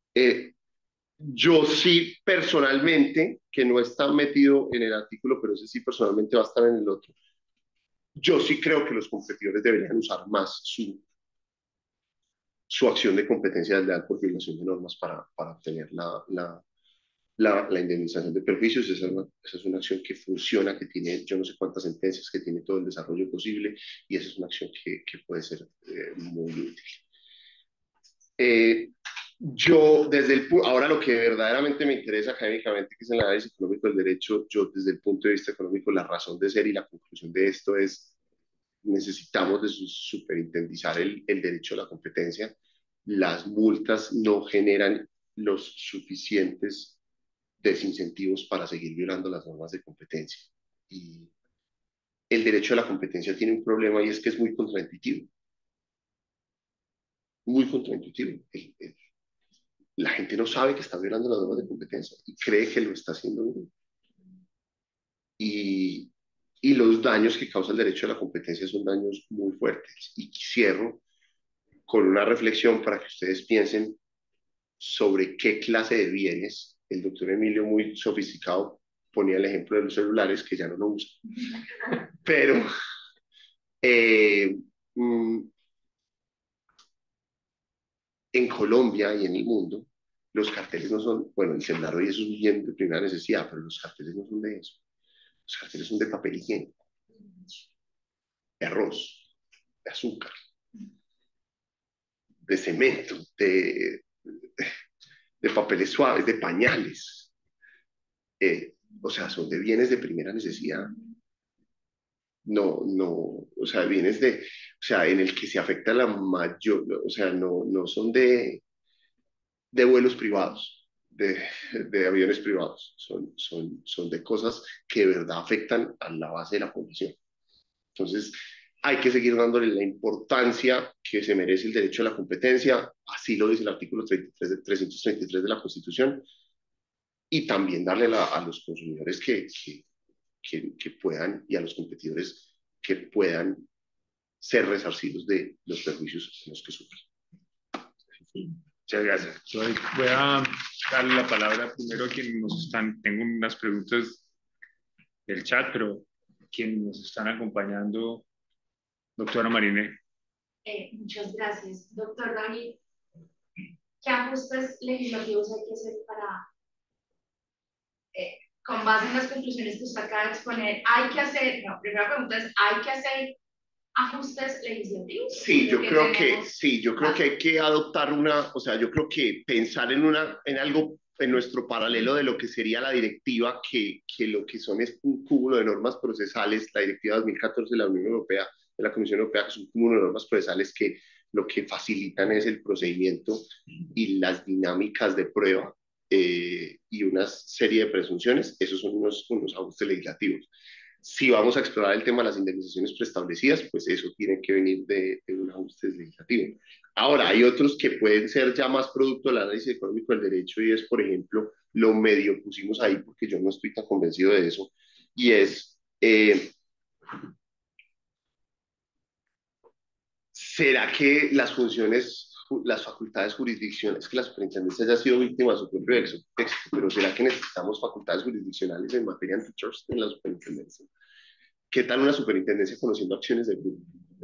Yo sí personalmente, que no está metido en el artículo, pero ese sí personalmente va a estar en el otro, yo sí creo que los competidores deberían usar más su acción de competencia desleal por violación de normas para obtener la indemnización de perjuicios. Esa es una acción que funciona, que tiene yo no sé cuántas sentencias, que tiene todo el desarrollo posible, y esa es una acción que puede ser muy útil. Eh, ahora lo que verdaderamente me interesa académicamente, que es el análisis económico del derecho, yo desde el punto de vista económico, la razón de ser y la conclusión de esto es, necesitamos de superintendizar el derecho a la competencia. Las multas no generan los suficientes desincentivos para seguir violando las normas de competencia. Y el derecho a la competencia tiene un problema, y es que es muy contraintuitivo, muy contraintuitivo. La gente no sabe que está violando las normas de competencia y cree que lo está haciendo bien. Y, y los daños que causa el derecho a la competencia son daños muy fuertes. Y cierro con una reflexión para que ustedes piensen sobre qué clase de bienes. El doctor Emilio, muy sofisticado, ponía el ejemplo de los celulares, que ya no lo usa. Pero eh, en Colombia y en el mundo, los carteles no son, bueno, el celular hoy es un bien de primera necesidad, pero los carteles no son de eso. Los carteles son de papel higiénico, de arroz, de azúcar, de cemento, de papeles suaves, de pañales. O sea, son de bienes de primera necesidad. No, no, o sea, en el que se afecta la mayor, o sea, no son de vuelos privados, de aviones privados, son de cosas que de verdad afectan a la base de la población. Entonces, hay que seguir dándole la importancia que se merece el derecho a la competencia, así lo dice el artículo 333 de la Constitución, y también darle a los consumidores que puedan, y a los competidores que puedan ser resarcidos de los perjuicios en los que sufren. Sí, muchas gracias. Yo voy a darle la palabra primero a quienes nos están. Tengo unas preguntas del chat, pero quienes nos están acompañando, doctora Marine. Muchas gracias. Doctor David, ¿qué ajustes legislativos hay que hacer para, con base en las conclusiones que usted acaba de exponer, hay que hacer, no, primera pregunta es, ¿hay que hacer ajustes legislativos? Sí, yo creo que sí, yo creo que hay que adoptar una, o sea, yo creo que pensar en algo en nuestro paralelo de lo que sería la directiva, que lo que son es un cúmulo de normas procesales, la directiva 2014 de la Unión Europea, de la Comisión Europea, que es un cúmulo de normas procesales que lo que facilitan es el procedimiento y las dinámicas de prueba y una serie de presunciones. Esos son unos ajustes legislativos. Si vamos a explorar el tema de las indemnizaciones preestablecidas, pues eso tiene que venir de un ajuste legislativo. Ahora, hay otros que pueden ser ya más producto del análisis económico del derecho y es, por ejemplo, lo medio pusimos ahí porque yo no estoy tan convencido de eso, y es, ¿será que las funciones, las facultades jurisdiccionales, es que la superintendencia ya ha sido víctima de su propio éxito, pero ¿será que necesitamos facultades jurisdiccionales en materia antitrust en la superintendencia? ¿Qué tal una superintendencia conociendo acciones de grupo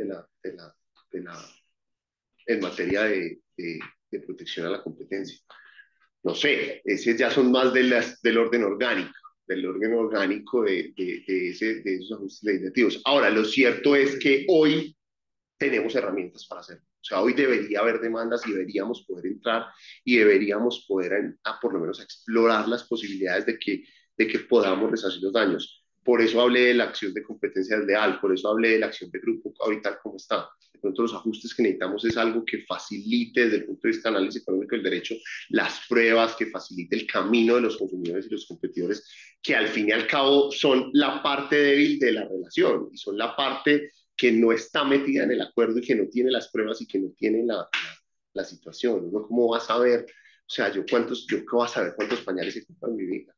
en materia de protección a la competencia? No sé, ese ya son más del orden orgánico de esos ajustes legislativos. Ahora, lo cierto es que hoy tenemos herramientas para hacerlo. O sea, hoy debería haber demandas y deberíamos poder entrar y deberíamos poder por lo menos explorar las posibilidades de que podamos resarcir los daños. Por eso hablé de la acción de competencia desleal, por eso hablé de la acción de grupo ahorita como está. De pronto los ajustes que necesitamos es algo que facilite desde el punto de vista de análisis económico del derecho las pruebas, que facilite el camino de los consumidores y los competidores, que al fin y al cabo son la parte débil de la relación y son la parte que no está metida en el acuerdo y que no tiene las pruebas y que no tiene la situación. ¿No? ¿Cómo vas a ver? O sea, yo qué voy a saber cuántos pañales he comprado en mi vida.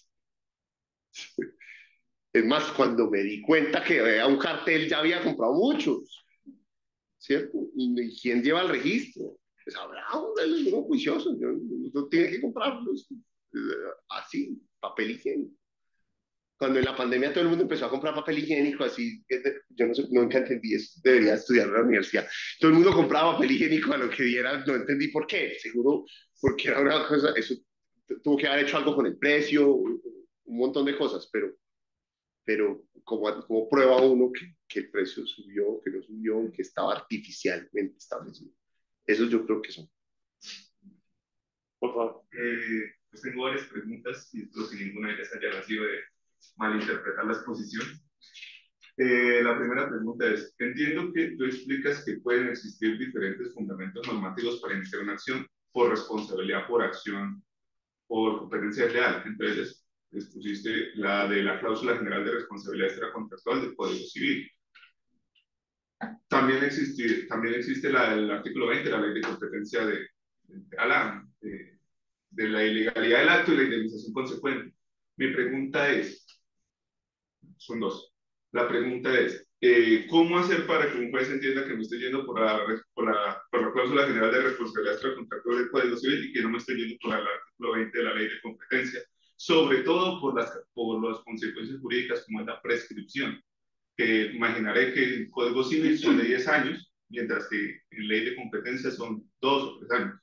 Es más, cuando me di cuenta que a un cartel ya había comprado muchos, ¿cierto? ¿Y quién lleva el registro? Pues habrá uno juicioso, no tiene que comprarlos así, papel higiénico. Cuando en la pandemia todo el mundo empezó a comprar papel higiénico, así, yo no sé, nunca entendí eso, debería estudiar en la universidad. Todo el mundo compraba papel higiénico a lo que diera, no entendí por qué, seguro porque era una cosa, eso tuvo que haber hecho algo con el precio, un montón de cosas, pero como prueba uno que el precio subió, que no subió, que estaba artificialmente establecido. Eso yo creo que son. Por favor. Pues tengo varias preguntas y espero que ninguna de ellas haya nacido de malinterpretar la exposición. La primera pregunta es, entiendo que tú explicas que pueden existir diferentes fundamentos normativos para iniciar una acción por responsabilidad, por acción, por competencia desleal. Entre ellas, expusiste la de la cláusula general de responsabilidad extracontractual del Código Civil. También existe la del artículo 20, la ley de competencia de la ilegalidad del acto y la indemnización consecuente. Mi pregunta es, son dos. La pregunta es, ¿cómo hacer para que un juez entienda que me estoy yendo por la cláusula general de responsabilidad extracontractual del Código Civil y que no me estoy yendo por el artículo 20 de la ley de competencia? Sobre todo por las consecuencias jurídicas como es la prescripción, que imaginaré que el Código Civil son de 10 años, mientras que en ley de competencia son 2 o 3 años.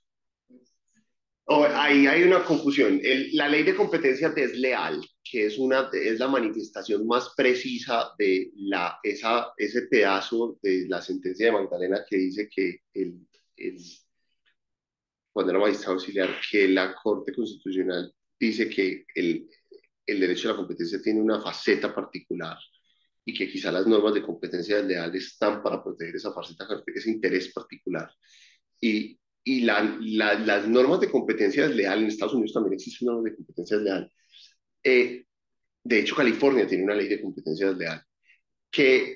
Ahí hay una confusión. La ley de competencia desleal, que es la manifestación más precisa de ese pedazo de la sentencia de Magdalena que dice que cuando era magistrado auxiliar, que la Corte Constitucional dice que el derecho a la competencia tiene una faceta particular y que quizá las normas de competencia desleal están para proteger esa faceta, ese interés particular. Y las normas de competencia desleal, en Estados Unidos también existen normas de competencia desleal. De hecho, California tiene una ley de competencia desleal que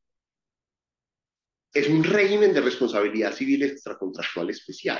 es un régimen de responsabilidad civil extracontractual especial.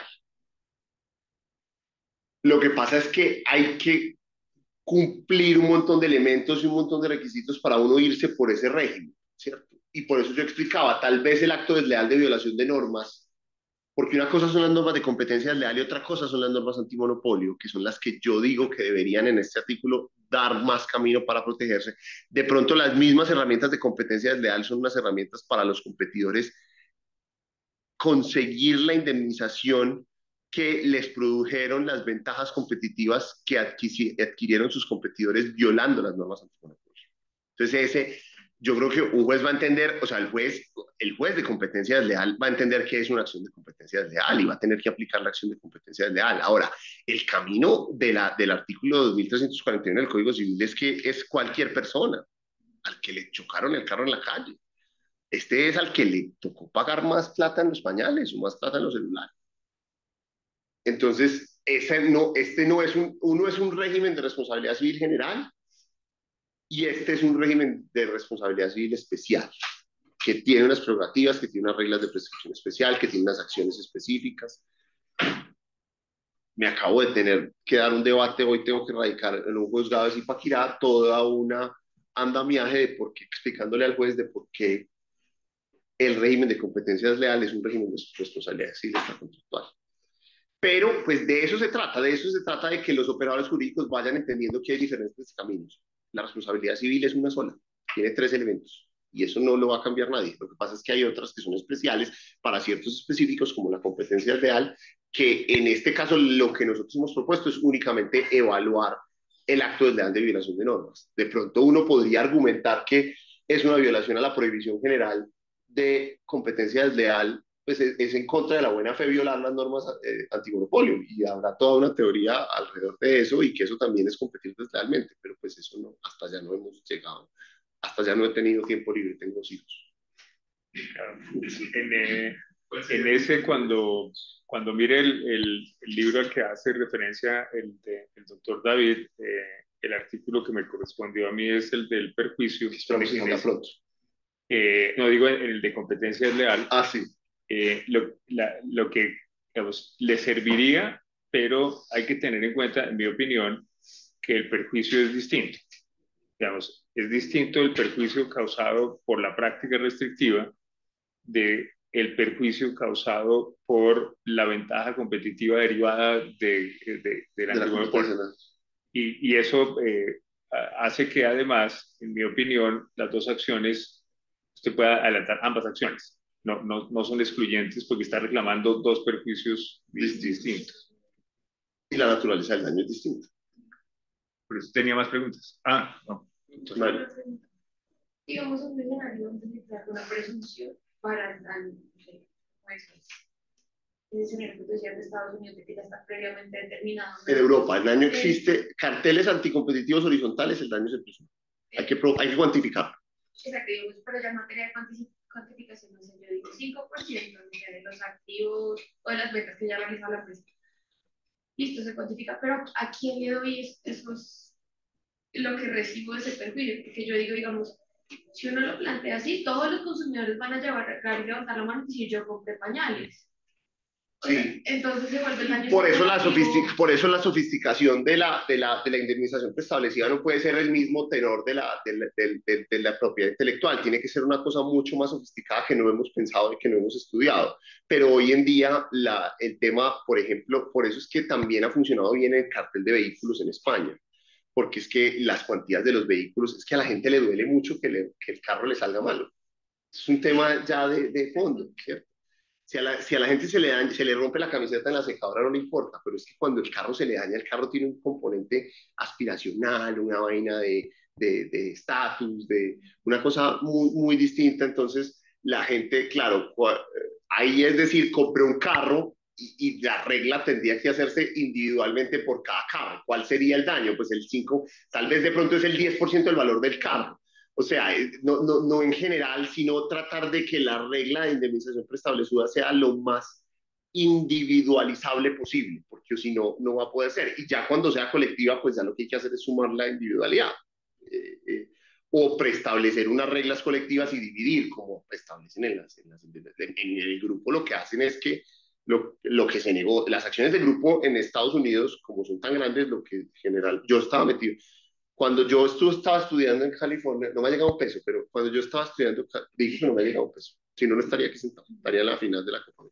Lo que pasa es que hay que cumplir un montón de elementos y un montón de requisitos para uno irse por ese régimen, ¿cierto? Y por eso yo explicaba, tal vez el acto desleal de violación de normas, porque una cosa son las normas de competencia desleal y otra cosa son las normas antimonopolio, que son las que yo digo que deberían en este artículo dar más camino para protegerse. De pronto las mismas herramientas de competencia desleal son unas herramientas para los competidores conseguir la indemnización que les produjeron las ventajas competitivas que adquirieron sus competidores violando las normas antimonopolio. Entonces, yo creo que un juez va a entender, o sea, el juez de competencia desleal va a entender que es una acción de competencia desleal y va a tener que aplicar la acción de competencia desleal. Ahora, el camino del artículo 2341 del Código Civil es que es cualquier persona al que le chocaron el carro en la calle. Este es al que le tocó pagar más plata en los pañales o más plata en los celulares. Entonces, este no es uno es un régimen de responsabilidad civil general y este es un régimen de responsabilidad civil especial, que tiene unas prerrogativas, que tiene unas reglas de prescripción especial, que tiene unas acciones específicas. Me acabo de tener que dar un debate, hoy tengo que radicar en un juzgado de Zipaquirá toda una andamiaje de por qué, explicándole al juez de por qué el régimen de competencias leales es un régimen de responsabilidad civil extracontractual. Pero pues de eso se trata de que los operadores jurídicos vayan entendiendo que hay diferentes caminos. La responsabilidad civil es una sola, tiene 3 elementos y eso no lo va a cambiar nadie. Lo que pasa es que hay otras que son especiales para ciertos específicos como la competencia leal, que en este caso lo que nosotros hemos propuesto es únicamente evaluar el acto desleal de violación de normas. De pronto uno podría argumentar que es una violación a la prohibición general de competencia desleal, pues es en contra de la buena fe violar las normas antimonopolio y habrá toda una teoría alrededor de eso y que eso también es competir deslealmente, pero pues eso no, hasta allá no hemos llegado, hasta allá no he tenido tiempo libre, tengo hijos. Claro. En ese, cuando mire el libro al que hace referencia el doctor David, el artículo que me correspondió a mí es el del perjuicio. Esperamos que salga pronto. No digo el de competencia desleal. Ah, sí. Lo que, digamos, le serviría, pero hay que tener en cuenta, en mi opinión, que el perjuicio es distinto. Digamos, es distinto el perjuicio causado por la práctica restrictiva de el perjuicio causado por la ventaja competitiva derivada del antimonopolio. Y eso hace que además, en mi opinión, las dos acciones, usted pueda adelantar ambas acciones. No son excluyentes porque está reclamando dos perjuicios distintos. Y la naturaleza del daño es distinta. Por eso tenía más preguntas. No. Entonces, vale. Digamos, un escenario donde se trata una presunción para el daño, ese escenario que tú decías de Estados Unidos, de que ya está previamente determinado. En Europa, el daño existe, carteles anticompetitivos horizontales, el daño se presume. Hay que cuantificarlo. Exacto, digamos, pero ya en materia de cuantificación, no sé, yo digo 5% de los activos o de las ventas que ya realizado la empresa. Listo, se cuantifica, pero ¿a quién le doy esos, lo que recibo de ese perjuicio? Porque yo digo, digamos, si uno lo plantea así, todos los consumidores van a levantar la mano y decir, yo compré pañales. Sí. Entonces se vuelve el daño. Por eso la sofisticación de la indemnización preestablecida no puede ser el mismo tenor de la propiedad intelectual. Tiene que ser una cosa mucho más sofisticada que no hemos pensado y que no hemos estudiado. Pero hoy en día el tema, por ejemplo, por eso es que también ha funcionado bien el cartel de vehículos en España. Porque es que las cuantías de los vehículos, es que a la gente le duele mucho que el carro le salga malo. Es un tema ya de fondo, ¿cierto? Si a la gente se le rompe la camiseta en la secadora no le importa, pero es que cuando el carro se le daña, el carro tiene un componente aspiracional, una vaina de estatus, de una cosa muy, muy distinta. Entonces, la gente, claro, ahí es decir, compré un carro y la regla tendría que hacerse individualmente por cada carro. ¿Cuál sería el daño? Pues el 5, tal vez de pronto es el 10% del valor del carro. O sea, no en general, sino tratar de que la regla de indemnización preestablecida sea lo más individualizable posible, porque si no, no va a poder ser. Y ya cuando sea colectiva, pues ya lo que hay que hacer es sumar la individualidad. O preestablecer unas reglas colectivas y dividir, como establecen en el grupo. Lo que hacen es que lo que se negó, las acciones de grupo en Estados Unidos, como son tan grandes, lo que en general, yo estaba metido. Cuando yo estaba estudiando en California, no me ha llegado un peso, pero cuando yo estaba estudiando, dije que no me ha llegado un peso. Si no, no estaría aquí sentado, estaría en la final de la Copa.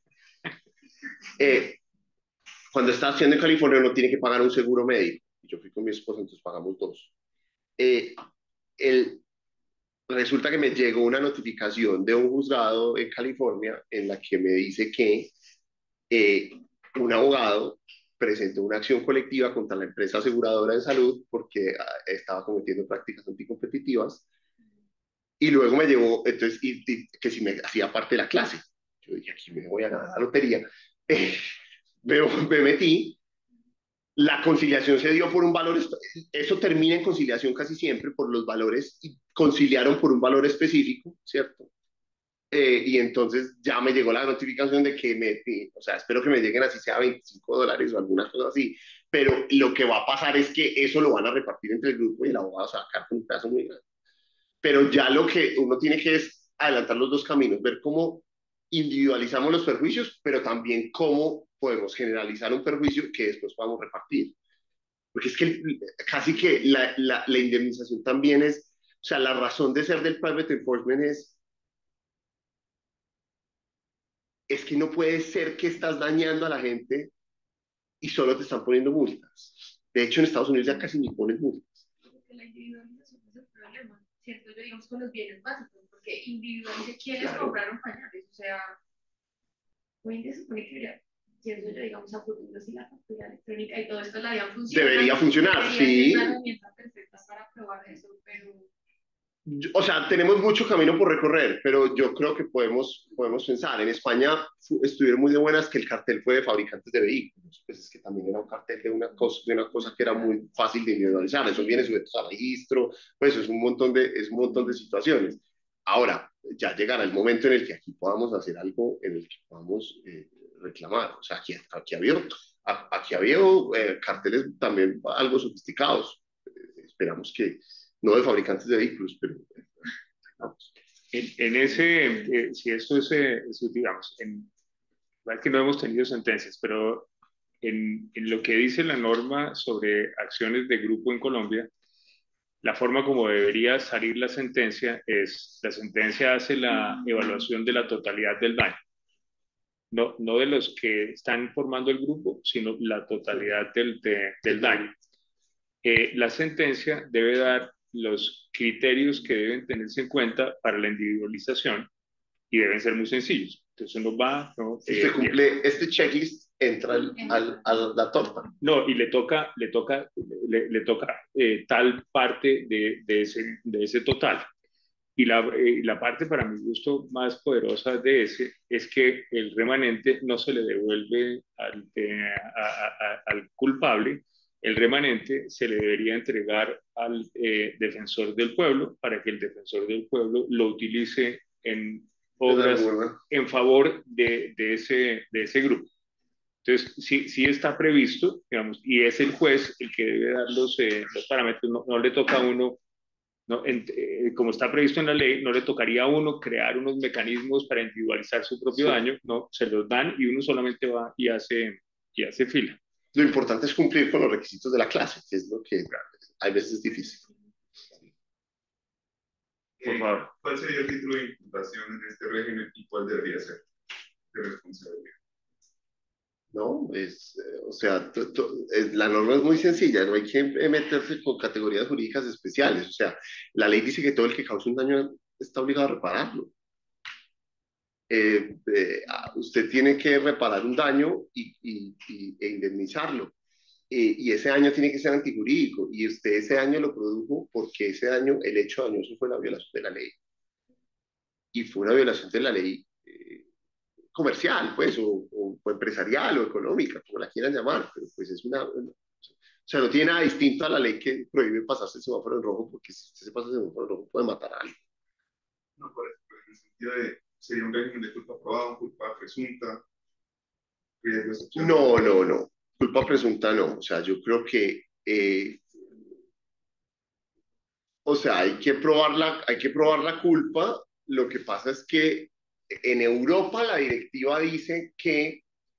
Cuando estaba estudiando en California, uno tiene que pagar un seguro médico. Yo fui con mi esposa, entonces pagamos dos. eh, el, resulta que me llegó una notificación de un juzgado en California en la que me dice que eh, un abogado presentó una acción colectiva contra la empresa aseguradora de salud porque estaba cometiendo prácticas anticompetitivas y luego me llevó, entonces, que si me hacía parte de la clase. Yo dije, aquí me voy a ganar la lotería. Eh, me metí, la conciliación se dio por un valor, eso termina en conciliación casi siempre por los valores, y conciliaron por un valor específico, ¿cierto? Y entonces ya me llegó la notificación de que o sea, espero que me lleguen así sea $25 o algunas cosas así, pero lo que va a pasar es que eso lo van a repartir entre el grupo y el abogado se va a sacar con un pedazo muy grande. Pero ya lo que uno tiene que es adelantar los dos caminos, ver cómo individualizamos los perjuicios, pero también cómo podemos generalizar un perjuicio que después podamos repartir. Porque es que casi que la indemnización también es, o sea, la razón de ser del private enforcement es que no puede ser que estás dañando a la gente y solo te están poniendo multas. De hecho, en Estados Unidos ya casi ni ponen multas. Porque la individualización es el problema, ¿cierto? Yo digamos con los bienes básicos, porque individualice quiénes compraron pañales, o sea, hoy en día se supone que debería, pienso yo, digamos, a futuro si la factura electrónica y todo esto la habían funcionado. Debería funcionar, debería sí. ser una herramienta perfecta para probar eso, pero O sea, tenemos mucho camino por recorrer, pero yo creo que podemos pensar. En España estuvieron muy de buenas que el cartel fue de fabricantes de vehículos, pues es que también era un cartel de una cosa que era muy fácil de individualizar. Eso viene sujeto a registro, pues es un montón de situaciones. Ahora, ya llegará el momento en el que aquí podamos hacer algo en el que podamos reclamar. O sea, aquí había carteles también algo sofisticados. Esperamos que no de fabricantes de vehículos, pero vamos. En ese, si esto es, digamos, es que no hemos tenido sentencias, pero en lo que dice la norma sobre acciones de grupo en Colombia, la forma como debería salir la sentencia es, la sentencia hace la evaluación de la totalidad del daño, no de los que están formando el grupo, sino la totalidad del daño. La sentencia debe dar los criterios que deben tenerse en cuenta para la individualización y deben ser muy sencillos. Entonces uno va, ¿no? Si se cumple este checklist, entra a la torta. No, y le toca tal parte de ese total. Y la parte para mi gusto más poderosa de ese es que el remanente no se le devuelve al culpable, el remanente se le debería entregar al defensor del pueblo para que el defensor del pueblo lo utilice en obras en favor de ese grupo. Entonces, sí está previsto, digamos, y es el juez el que debe dar los parámetros, no le toca a uno, no, como está previsto en la ley, no le tocaría a uno crear unos mecanismos para individualizar su propio daño, no, se los dan y uno solamente va y hace fila. Lo importante es cumplir con los requisitos de la clase, que es lo que a veces es difícil. Por favor. ¿Cuál sería el título de imputación en este régimen y cuál debería ser de responsabilidad? No, o sea, la norma es muy sencilla, no hay que meterse con categorías jurídicas especiales. O sea, la ley dice que todo el que cause un daño está obligado a repararlo. Usted tiene que reparar un daño e indemnizarlo. Y ese daño tiene que ser antijurídico. Y usted ese daño lo produjo porque ese daño, el hecho dañoso fue la violación de la ley. Y fue una violación de la ley comercial, pues, o empresarial o económica, como la quieran llamar, pero pues es o sea, no tiene nada distinto a la ley que prohíbe pasarse el semáforo en rojo, porque si usted se pasa el semáforo en rojo puede matar a alguien. No, por eso, en el sentido de, sería un régimen de culpa probada, culpa presunta. No. Culpa presunta no. O sea, yo creo que, o sea, hay que probar la culpa. Lo que pasa es que en Europa la directiva dice que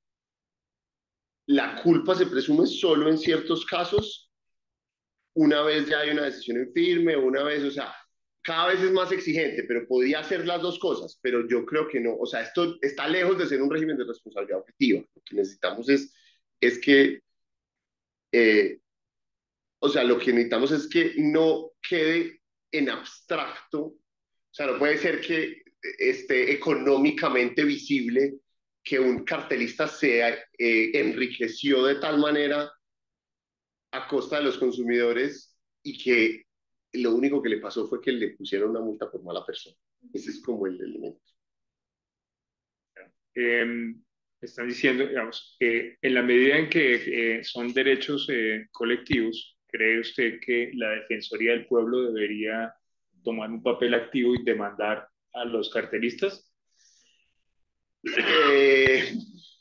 la culpa se presume solo en ciertos casos, una vez ya hay una decisión en firme, una vez, o sea, cada vez es más exigente, pero podría hacer las dos cosas, pero yo creo que no, o sea, esto está lejos de ser un régimen de responsabilidad objetiva. Lo que necesitamos es que, eh, o sea, lo que necesitamos es que no quede en abstracto, o sea, no puede ser que esté económicamente visible que un cartelista se enriqueció de tal manera a costa de los consumidores y que lo único que le pasó fue que le pusieron una multa por mala persona. Ese es como el elemento. Eh, Están diciendo, digamos, que en la medida en que son derechos colectivos, ¿cree usted que la Defensoría del Pueblo debería tomar un papel activo y demandar a los cartelistas? Eh,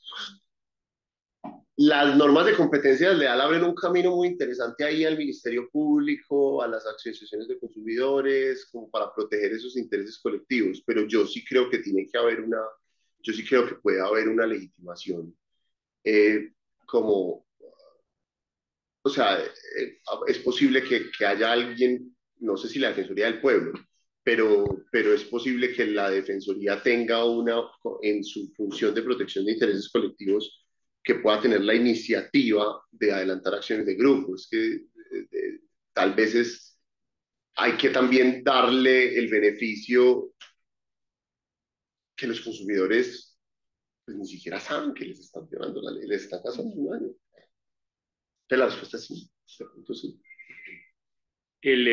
las normas de competencia desleal abren un camino muy interesante ahí al Ministerio Público, a las asociaciones de consumidores, como para proteger esos intereses colectivos, pero yo sí creo que tiene que haber una, yo sí creo que puede haber una legitimación, eh, como, o sea, es posible que haya alguien, no sé si la Defensoría del Pueblo, pero es posible que la Defensoría tenga una, en su función de protección de intereses colectivos, que pueda tener la iniciativa de adelantar acciones de grupo. Es que tal vez hay que también darle el beneficio que los consumidores pues, ni siquiera saben que les están violando la ley, les están causando un daño. Pero la respuesta es sí, de pronto sí. El,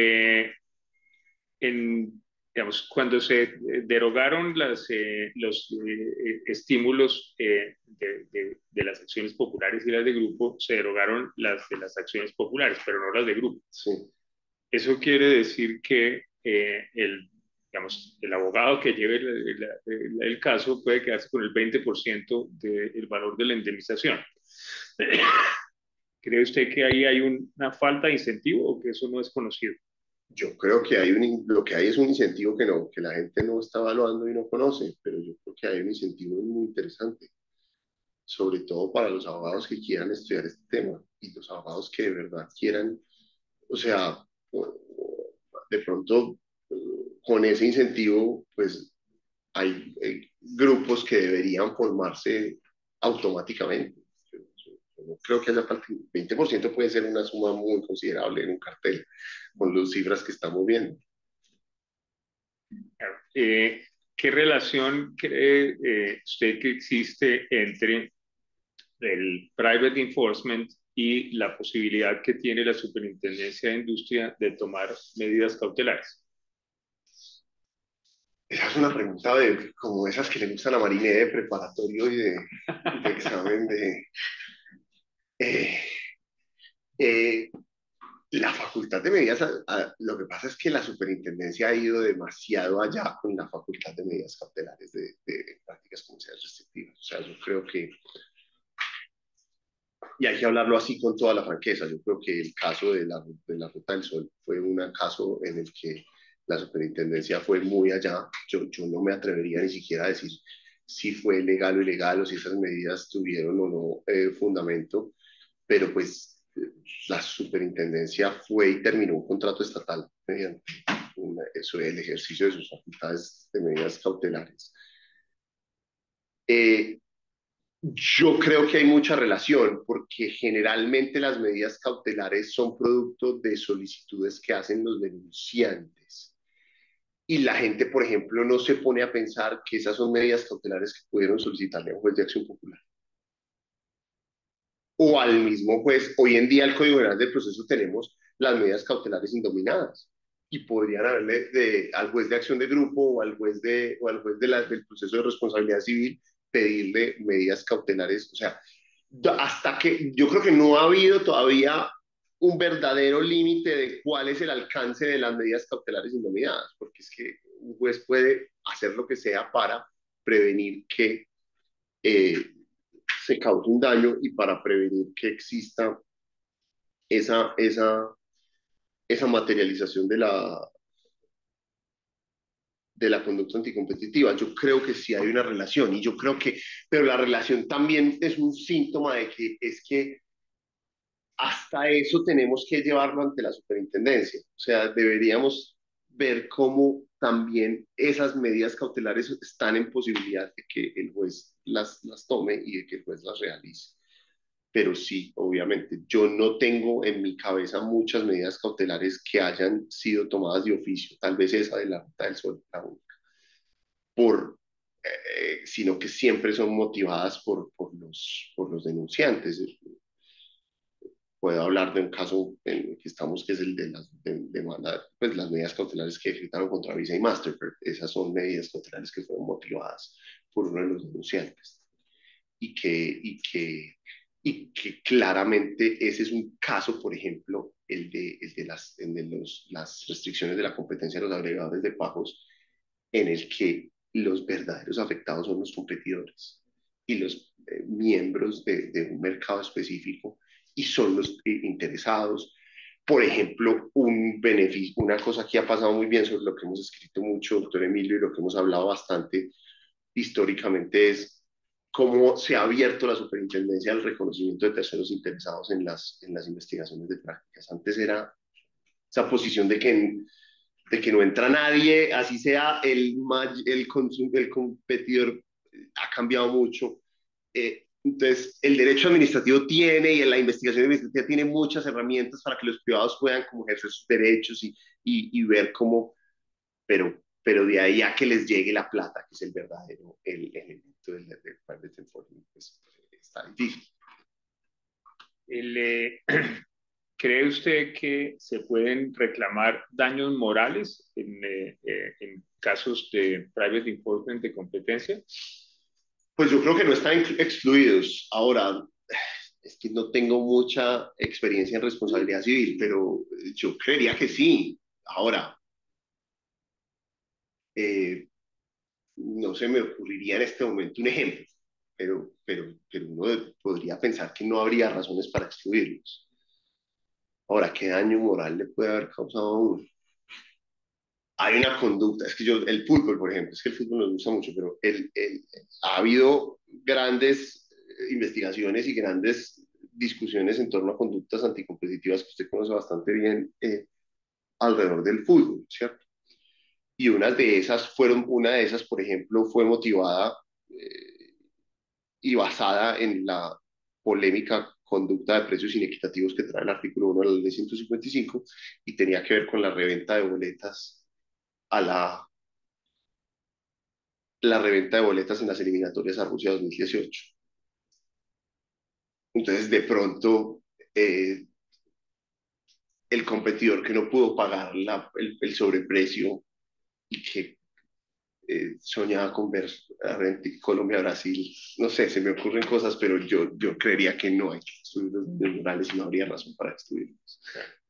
en, digamos, cuando se derogaron los estímulos de las acciones populares y las de grupo, se derogaron las de las acciones populares, pero no las de grupo. Sí. Eso quiere decir que digamos, el abogado que lleve el caso puede quedarse con el 20% del valor de la indemnización. ¿Cree usted que ahí hay una falta de incentivo o que eso no es conocido? Yo creo que lo que hay es un incentivo que no, que la gente no está evaluando y no conoce, pero yo creo que hay un incentivo muy interesante, sobre todo para los abogados que quieran estudiar este tema y los abogados que de verdad quieran, o sea, de pronto con ese incentivo, pues hay grupos que deberían formarse automáticamente. Yo no creo que haya falta, 20% puede ser una suma muy considerable en un cartel, con las cifras que estamos viendo. ¿Qué relación cree usted que existe entre el private enforcement y la posibilidad que tiene la Superintendencia de Industria de tomar medidas cautelares? Esa es una pregunta de, como esas que le gustan a Mariné de preparatorio y de examen de... Eh, eh, la facultad de medidas, lo que pasa es que la superintendencia ha ido demasiado allá con la facultad de medidas cautelares de prácticas comerciales restrictivas. O sea, yo creo que, y hay que hablarlo así con toda la franqueza, yo creo que el caso de la Ruta del Sol fue un caso en el que la superintendencia fue muy allá. Yo no me atrevería ni siquiera a decir si fue legal o ilegal o si esas medidas tuvieron o no fundamento, pero pues la superintendencia fue y terminó un contrato estatal mediante el ejercicio de sus facultades de medidas cautelares. Eh, yo creo que hay mucha relación porque generalmente las medidas cautelares son producto de solicitudes que hacen los denunciantes. Y la gente, por ejemplo, no se pone a pensar que esas son medidas cautelares que pudieron solicitarle a un juez de acción popular. O al mismo juez, hoy en día el Código General del Proceso tenemos las medidas cautelares indominadas y podrían haberle al juez de acción de grupo o al juez, del proceso de responsabilidad civil pedirle medidas cautelares. O sea, hasta que yo creo que no ha habido todavía un verdadero límite de cuál es el alcance de las medidas cautelares indominadas, porque es que un juez puede hacer lo que sea para prevenir que se cause un daño y para prevenir que exista esa, esa, esa materialización de la conducta anticompetitiva. Yo creo que sí hay una relación y yo creo que, pero la relación también es un síntoma de que es que hasta eso tenemos que llevarlo ante la superintendencia. O sea, deberíamos ver cómo también esas medidas cautelares están en posibilidad de que el juez las tome y de que el juez las realice. pero sí, obviamente, yo no tengo en mi cabeza muchas medidas cautelares que hayan sido tomadas de oficio, tal vez esa de la Ruta del Sol, la única, por, sino que siempre son motivadas por los denunciantes. Puedo hablar de un caso en el que estamos, que es el de las pues las medidas cautelares que ejecutaron contra Visa y Mastercard. Esas son medidas cautelares que fueron motivadas por uno de los denunciantes y que claramente ese es un caso, por ejemplo, las restricciones de la competencia de los agregadores de pagos, en el que los verdaderos afectados son los competidores y los miembros de un mercado específico y son los interesados. Por ejemplo, un beneficio, una cosa que ha pasado muy bien sobre lo que hemos escrito mucho, doctor Emilio, y lo que hemos hablado bastante históricamente es cómo se ha abierto la superintendencia al reconocimiento de terceros interesados en las investigaciones de prácticas. Antes era esa posición de que no entra nadie, así sea el competidor, ha cambiado mucho. Entonces, el derecho administrativo tiene y la investigación administrativa tiene muchas herramientas para que los privados puedan como ejercer sus derechos y ver cómo, pero de ahí a que les llegue la plata, que es el verdadero el elemento del private enforcement, pues está difícil. El, ¿Cree usted que se pueden reclamar daños morales en casos de private enforcement de competencia? Pues yo creo que no están excluidos. Ahora, es que no tengo mucha experiencia en responsabilidad civil, pero yo creería que sí. Ahora, eh, no se me ocurriría en este momento un ejemplo, pero uno podría pensar que no habría razones para excluirlos. Ahora, ¿qué daño moral le puede haber causado a uno? Hay una conducta, es que el fútbol, por ejemplo, es que el fútbol nos gusta mucho, pero ha habido grandes investigaciones y grandes discusiones en torno a conductas anticompetitivas que usted conoce bastante bien alrededor del fútbol, ¿cierto? Y una de esas, por ejemplo, fue motivada y basada en la polémica conducta de precios inequitativos que trae el artículo 1 de la ley 155 y tenía que ver con la reventa de boletas a la reventa de boletas en las eliminatorias a Rusia 2018. Entonces, de pronto, el competidor que no pudo pagar el sobreprecio y que soñaba con ver a Colombia-Brasil, no sé, se me ocurren cosas, pero yo creería que no hay que excluir los daños morales y no habría razón para excluirlos.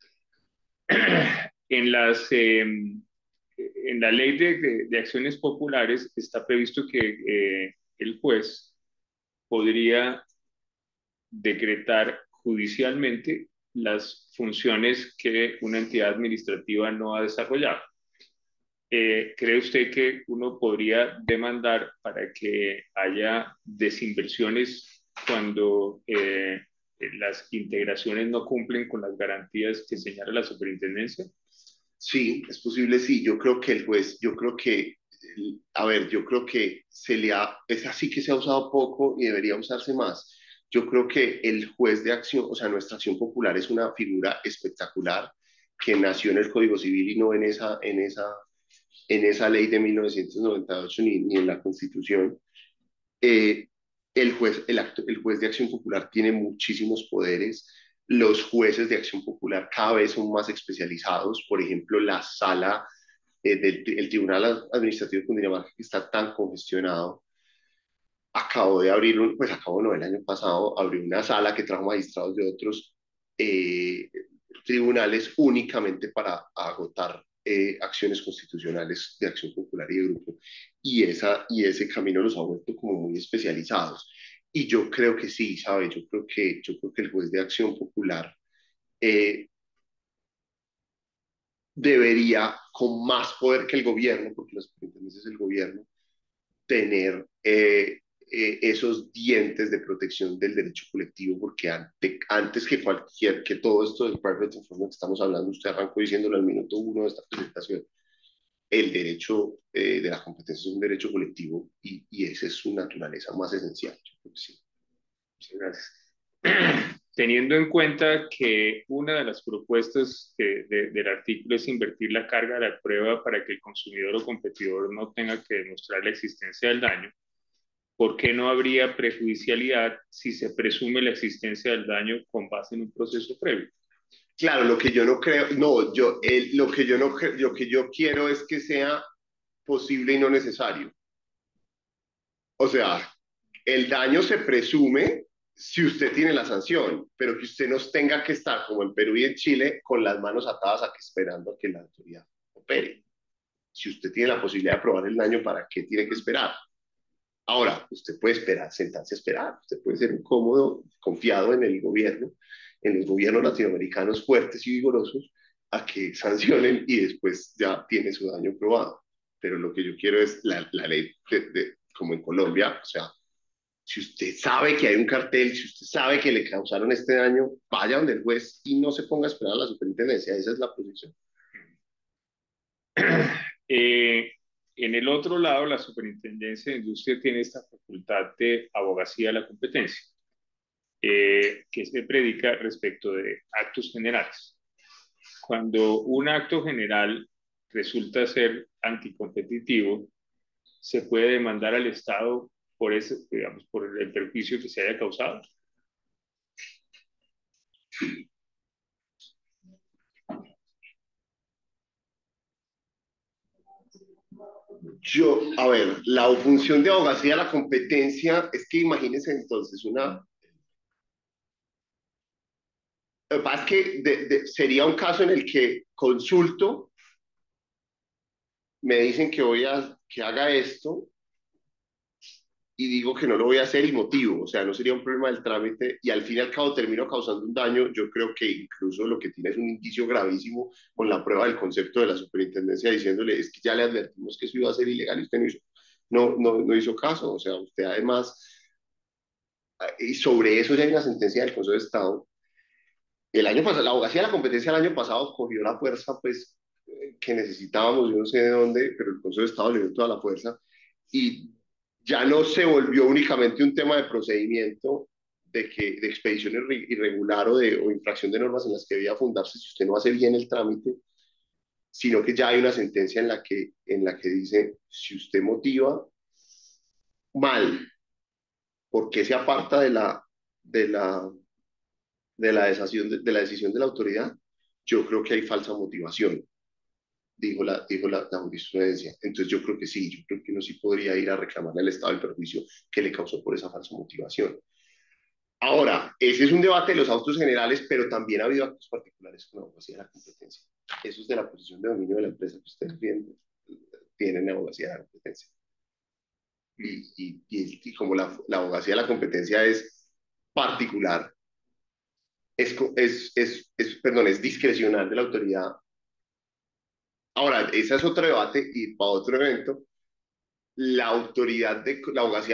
En en la ley de acciones populares está previsto que el juez podría decretar judicialmente las funciones que una entidad administrativa no ha desarrollado. ¿Cree usted que uno podría demandar para que haya desinversiones cuando las integraciones no cumplen con las garantías que señala la superintendencia? Sí, es posible, sí. Yo creo que el juez, yo creo que, a ver, yo creo que es así que se ha usado poco y debería usarse más. Yo creo que el juez de acción, o sea, nuestra acción popular es una figura espectacular que nació en el Código Civil y no en esa ley de 1998 ni en la Constitución. Eh, el juez de acción popular tiene muchísimos poderes. Los jueces de acción popular cada vez son más especializados. Por ejemplo, la sala el Tribunal Administrativo de Cundinamarca, que está tan congestionado, acabó de abrir, pues acabó no, el año pasado, abrió una sala que trajo magistrados de otros eh, tribunales únicamente para agotar acciones constitucionales de acción popular y de grupo. Y ese camino los ha vuelto como muy especializados. Y yo creo que sí, ¿sabe? Yo creo que el juez de acción popular eh, debería, con más poder que el gobierno, porque la superintendencia es el gobierno, tener esos dientes de protección del derecho colectivo, porque antes que todo esto del private enforcement que estamos hablando, usted arrancó diciéndolo al minuto uno de esta presentación, el derecho de la competencia es un derecho colectivo y esa es su naturaleza más esencial. Yo creo que sí. Muchas gracias. teniendo en cuenta que una de las propuestas del artículo es invertir la carga de la prueba para que el consumidor o competidor no tenga que demostrar la existencia del daño, ¿por qué no habría prejudicialidad si se presume la existencia del daño con base en un proceso previo? Claro, lo que yo no creo, no, lo que yo no lo que yo quiero es que sea posible y no necesario. O sea, el daño se presume si usted tiene la sanción, pero que usted no tenga que estar como en Perú y en Chile con las manos atadas aquí esperando a que la autoridad opere. Si usted tiene la posibilidad de probar el daño, ¿para qué tiene que esperar? Ahora, usted puede esperar, sentarse a esperar, usted puede ser un cómodo, confiado en el gobierno, en los gobiernos latinoamericanos fuertes y vigorosos, a que sancionen y después ya tiene su daño probado. Pero lo que yo quiero es la ley, como en Colombia, o sea, si usted sabe que hay un cartel, si usted sabe que le causaron este daño, vaya donde el juez y no se ponga a esperar a la superintendencia. Esa es la posición. Eh, en el otro lado, la Superintendencia de Industria tiene esta facultad de abogacía de la competencia, que se predica respecto de actos generales. Cuando un acto general resulta ser anticompetitivo, se puede demandar al Estado por ese, digamos, por el perjuicio que se haya causado. A ver, la función de abogacía de la competencia es que imagínense entonces una. Lo que pasa es que sería un caso en el que consulto, me dicen que haga esto y digo que no lo voy a hacer y motivo, o sea, no sería un problema del trámite y al fin y al cabo termino causando un daño. Yo creo que incluso lo que tiene es un indicio gravísimo con la prueba del concepto de la superintendencia diciéndole es que ya le advertimos que eso iba a ser ilegal y usted no hizo caso, o sea, usted además, y sobre eso ya hay una sentencia del Consejo de Estado. El año pasado, la abogacía de la competencia el año pasado cogió la fuerza pues que necesitábamos, yo no sé de dónde, pero el Consejo de Estado le dio toda la fuerza y ya no se volvió únicamente un tema de procedimiento de expedición irregular o infracción de normas en las que debía fundarse si usted no hace bien el trámite, sino que ya hay una sentencia en la que dice, si usted motiva mal, ¿por qué se aparta de la, de la decisión de la autoridad? Yo creo que hay falsa motivación, dijo la jurisprudencia. Entonces yo creo que sí, yo creo que uno sí podría ir a reclamarle al Estado el perjuicio que le causó por esa falsa motivación. Ahora, ese es un debate de los autos generales, pero también ha habido actos particulares con la abogacía de la competencia. Eso es de la posición de dominio de la empresa que ustedes tienen abogacía de la competencia. Y como la abogacía de la competencia es particular, perdón, es discrecional de la autoridad. Ahora, ese es otro debate y para otro evento. La autoridad de la abogacía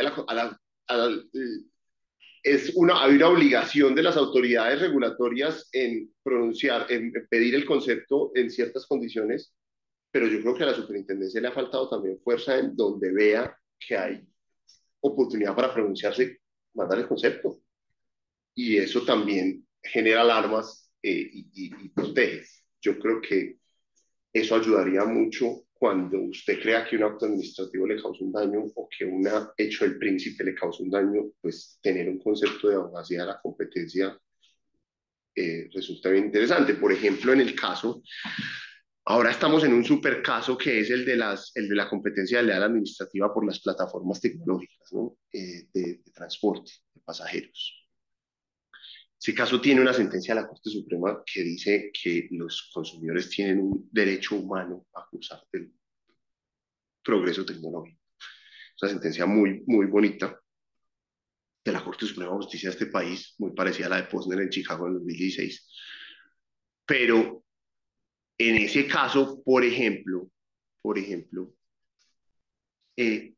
hay una obligación de las autoridades regulatorias en pronunciar, en pedir el concepto en ciertas condiciones, pero yo creo que a la superintendencia le ha faltado también fuerza en donde vea que hay oportunidad para pronunciarse, mandar el concepto. Y eso también genera alarmas y protege. Yo creo que eso ayudaría mucho cuando usted crea que un acto administrativo le causa un daño o que un hecho del príncipe le causa un daño, pues tener un concepto de abogacía de la competencia resulta bien interesante. Por ejemplo, en el caso, ahora estamos en un super caso que es el de la competencia leal administrativa por las plataformas tecnológicas, ¿no? De transporte de pasajeros. Ese caso tiene una sentencia de la Corte Suprema que dice que los consumidores tienen un derecho humano a cruzar del progreso tecnológico. Es una sentencia muy, muy bonita de la Corte Suprema de Justicia de este país, muy parecida a la de Posner en Chicago en 2016. Pero en ese caso, por ejemplo, eh,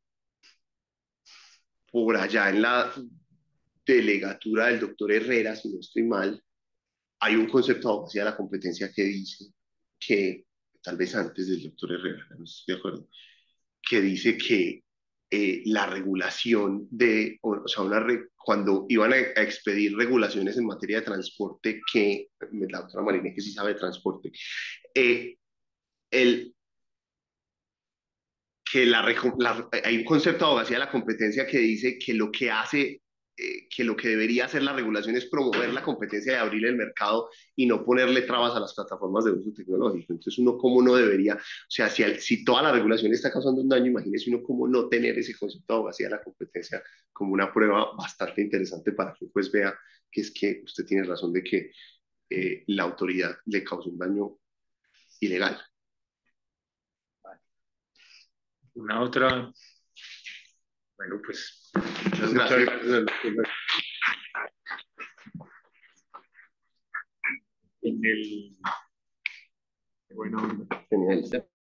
por allá en la delegatura del doctor Herrera, si no estoy mal, hay un concepto de abogacía de la competencia que dice que, tal vez antes del doctor Herrera, no estoy de acuerdo, que dice que la regulación o sea, cuando iban a expedir regulaciones en materia de transporte, que la doctora Marina, que sí sabe de transporte, el, que hay un concepto de abogacía de la competencia que dice que lo que hace, que lo que debería hacer la regulación es promover la competencia y abrir el mercado y no ponerle trabas a las plataformas de uso tecnológico. Entonces uno cómo no debería, o sea, si toda la regulación está causando un daño, imagínese uno cómo no tener ese concepto de abogacía de la competencia como una prueba bastante interesante para que pues vea que es que usted tiene razón de que la autoridad le causó un daño ilegal. Una otra, bueno, pues Muchas gracias. en el, bueno, Genial.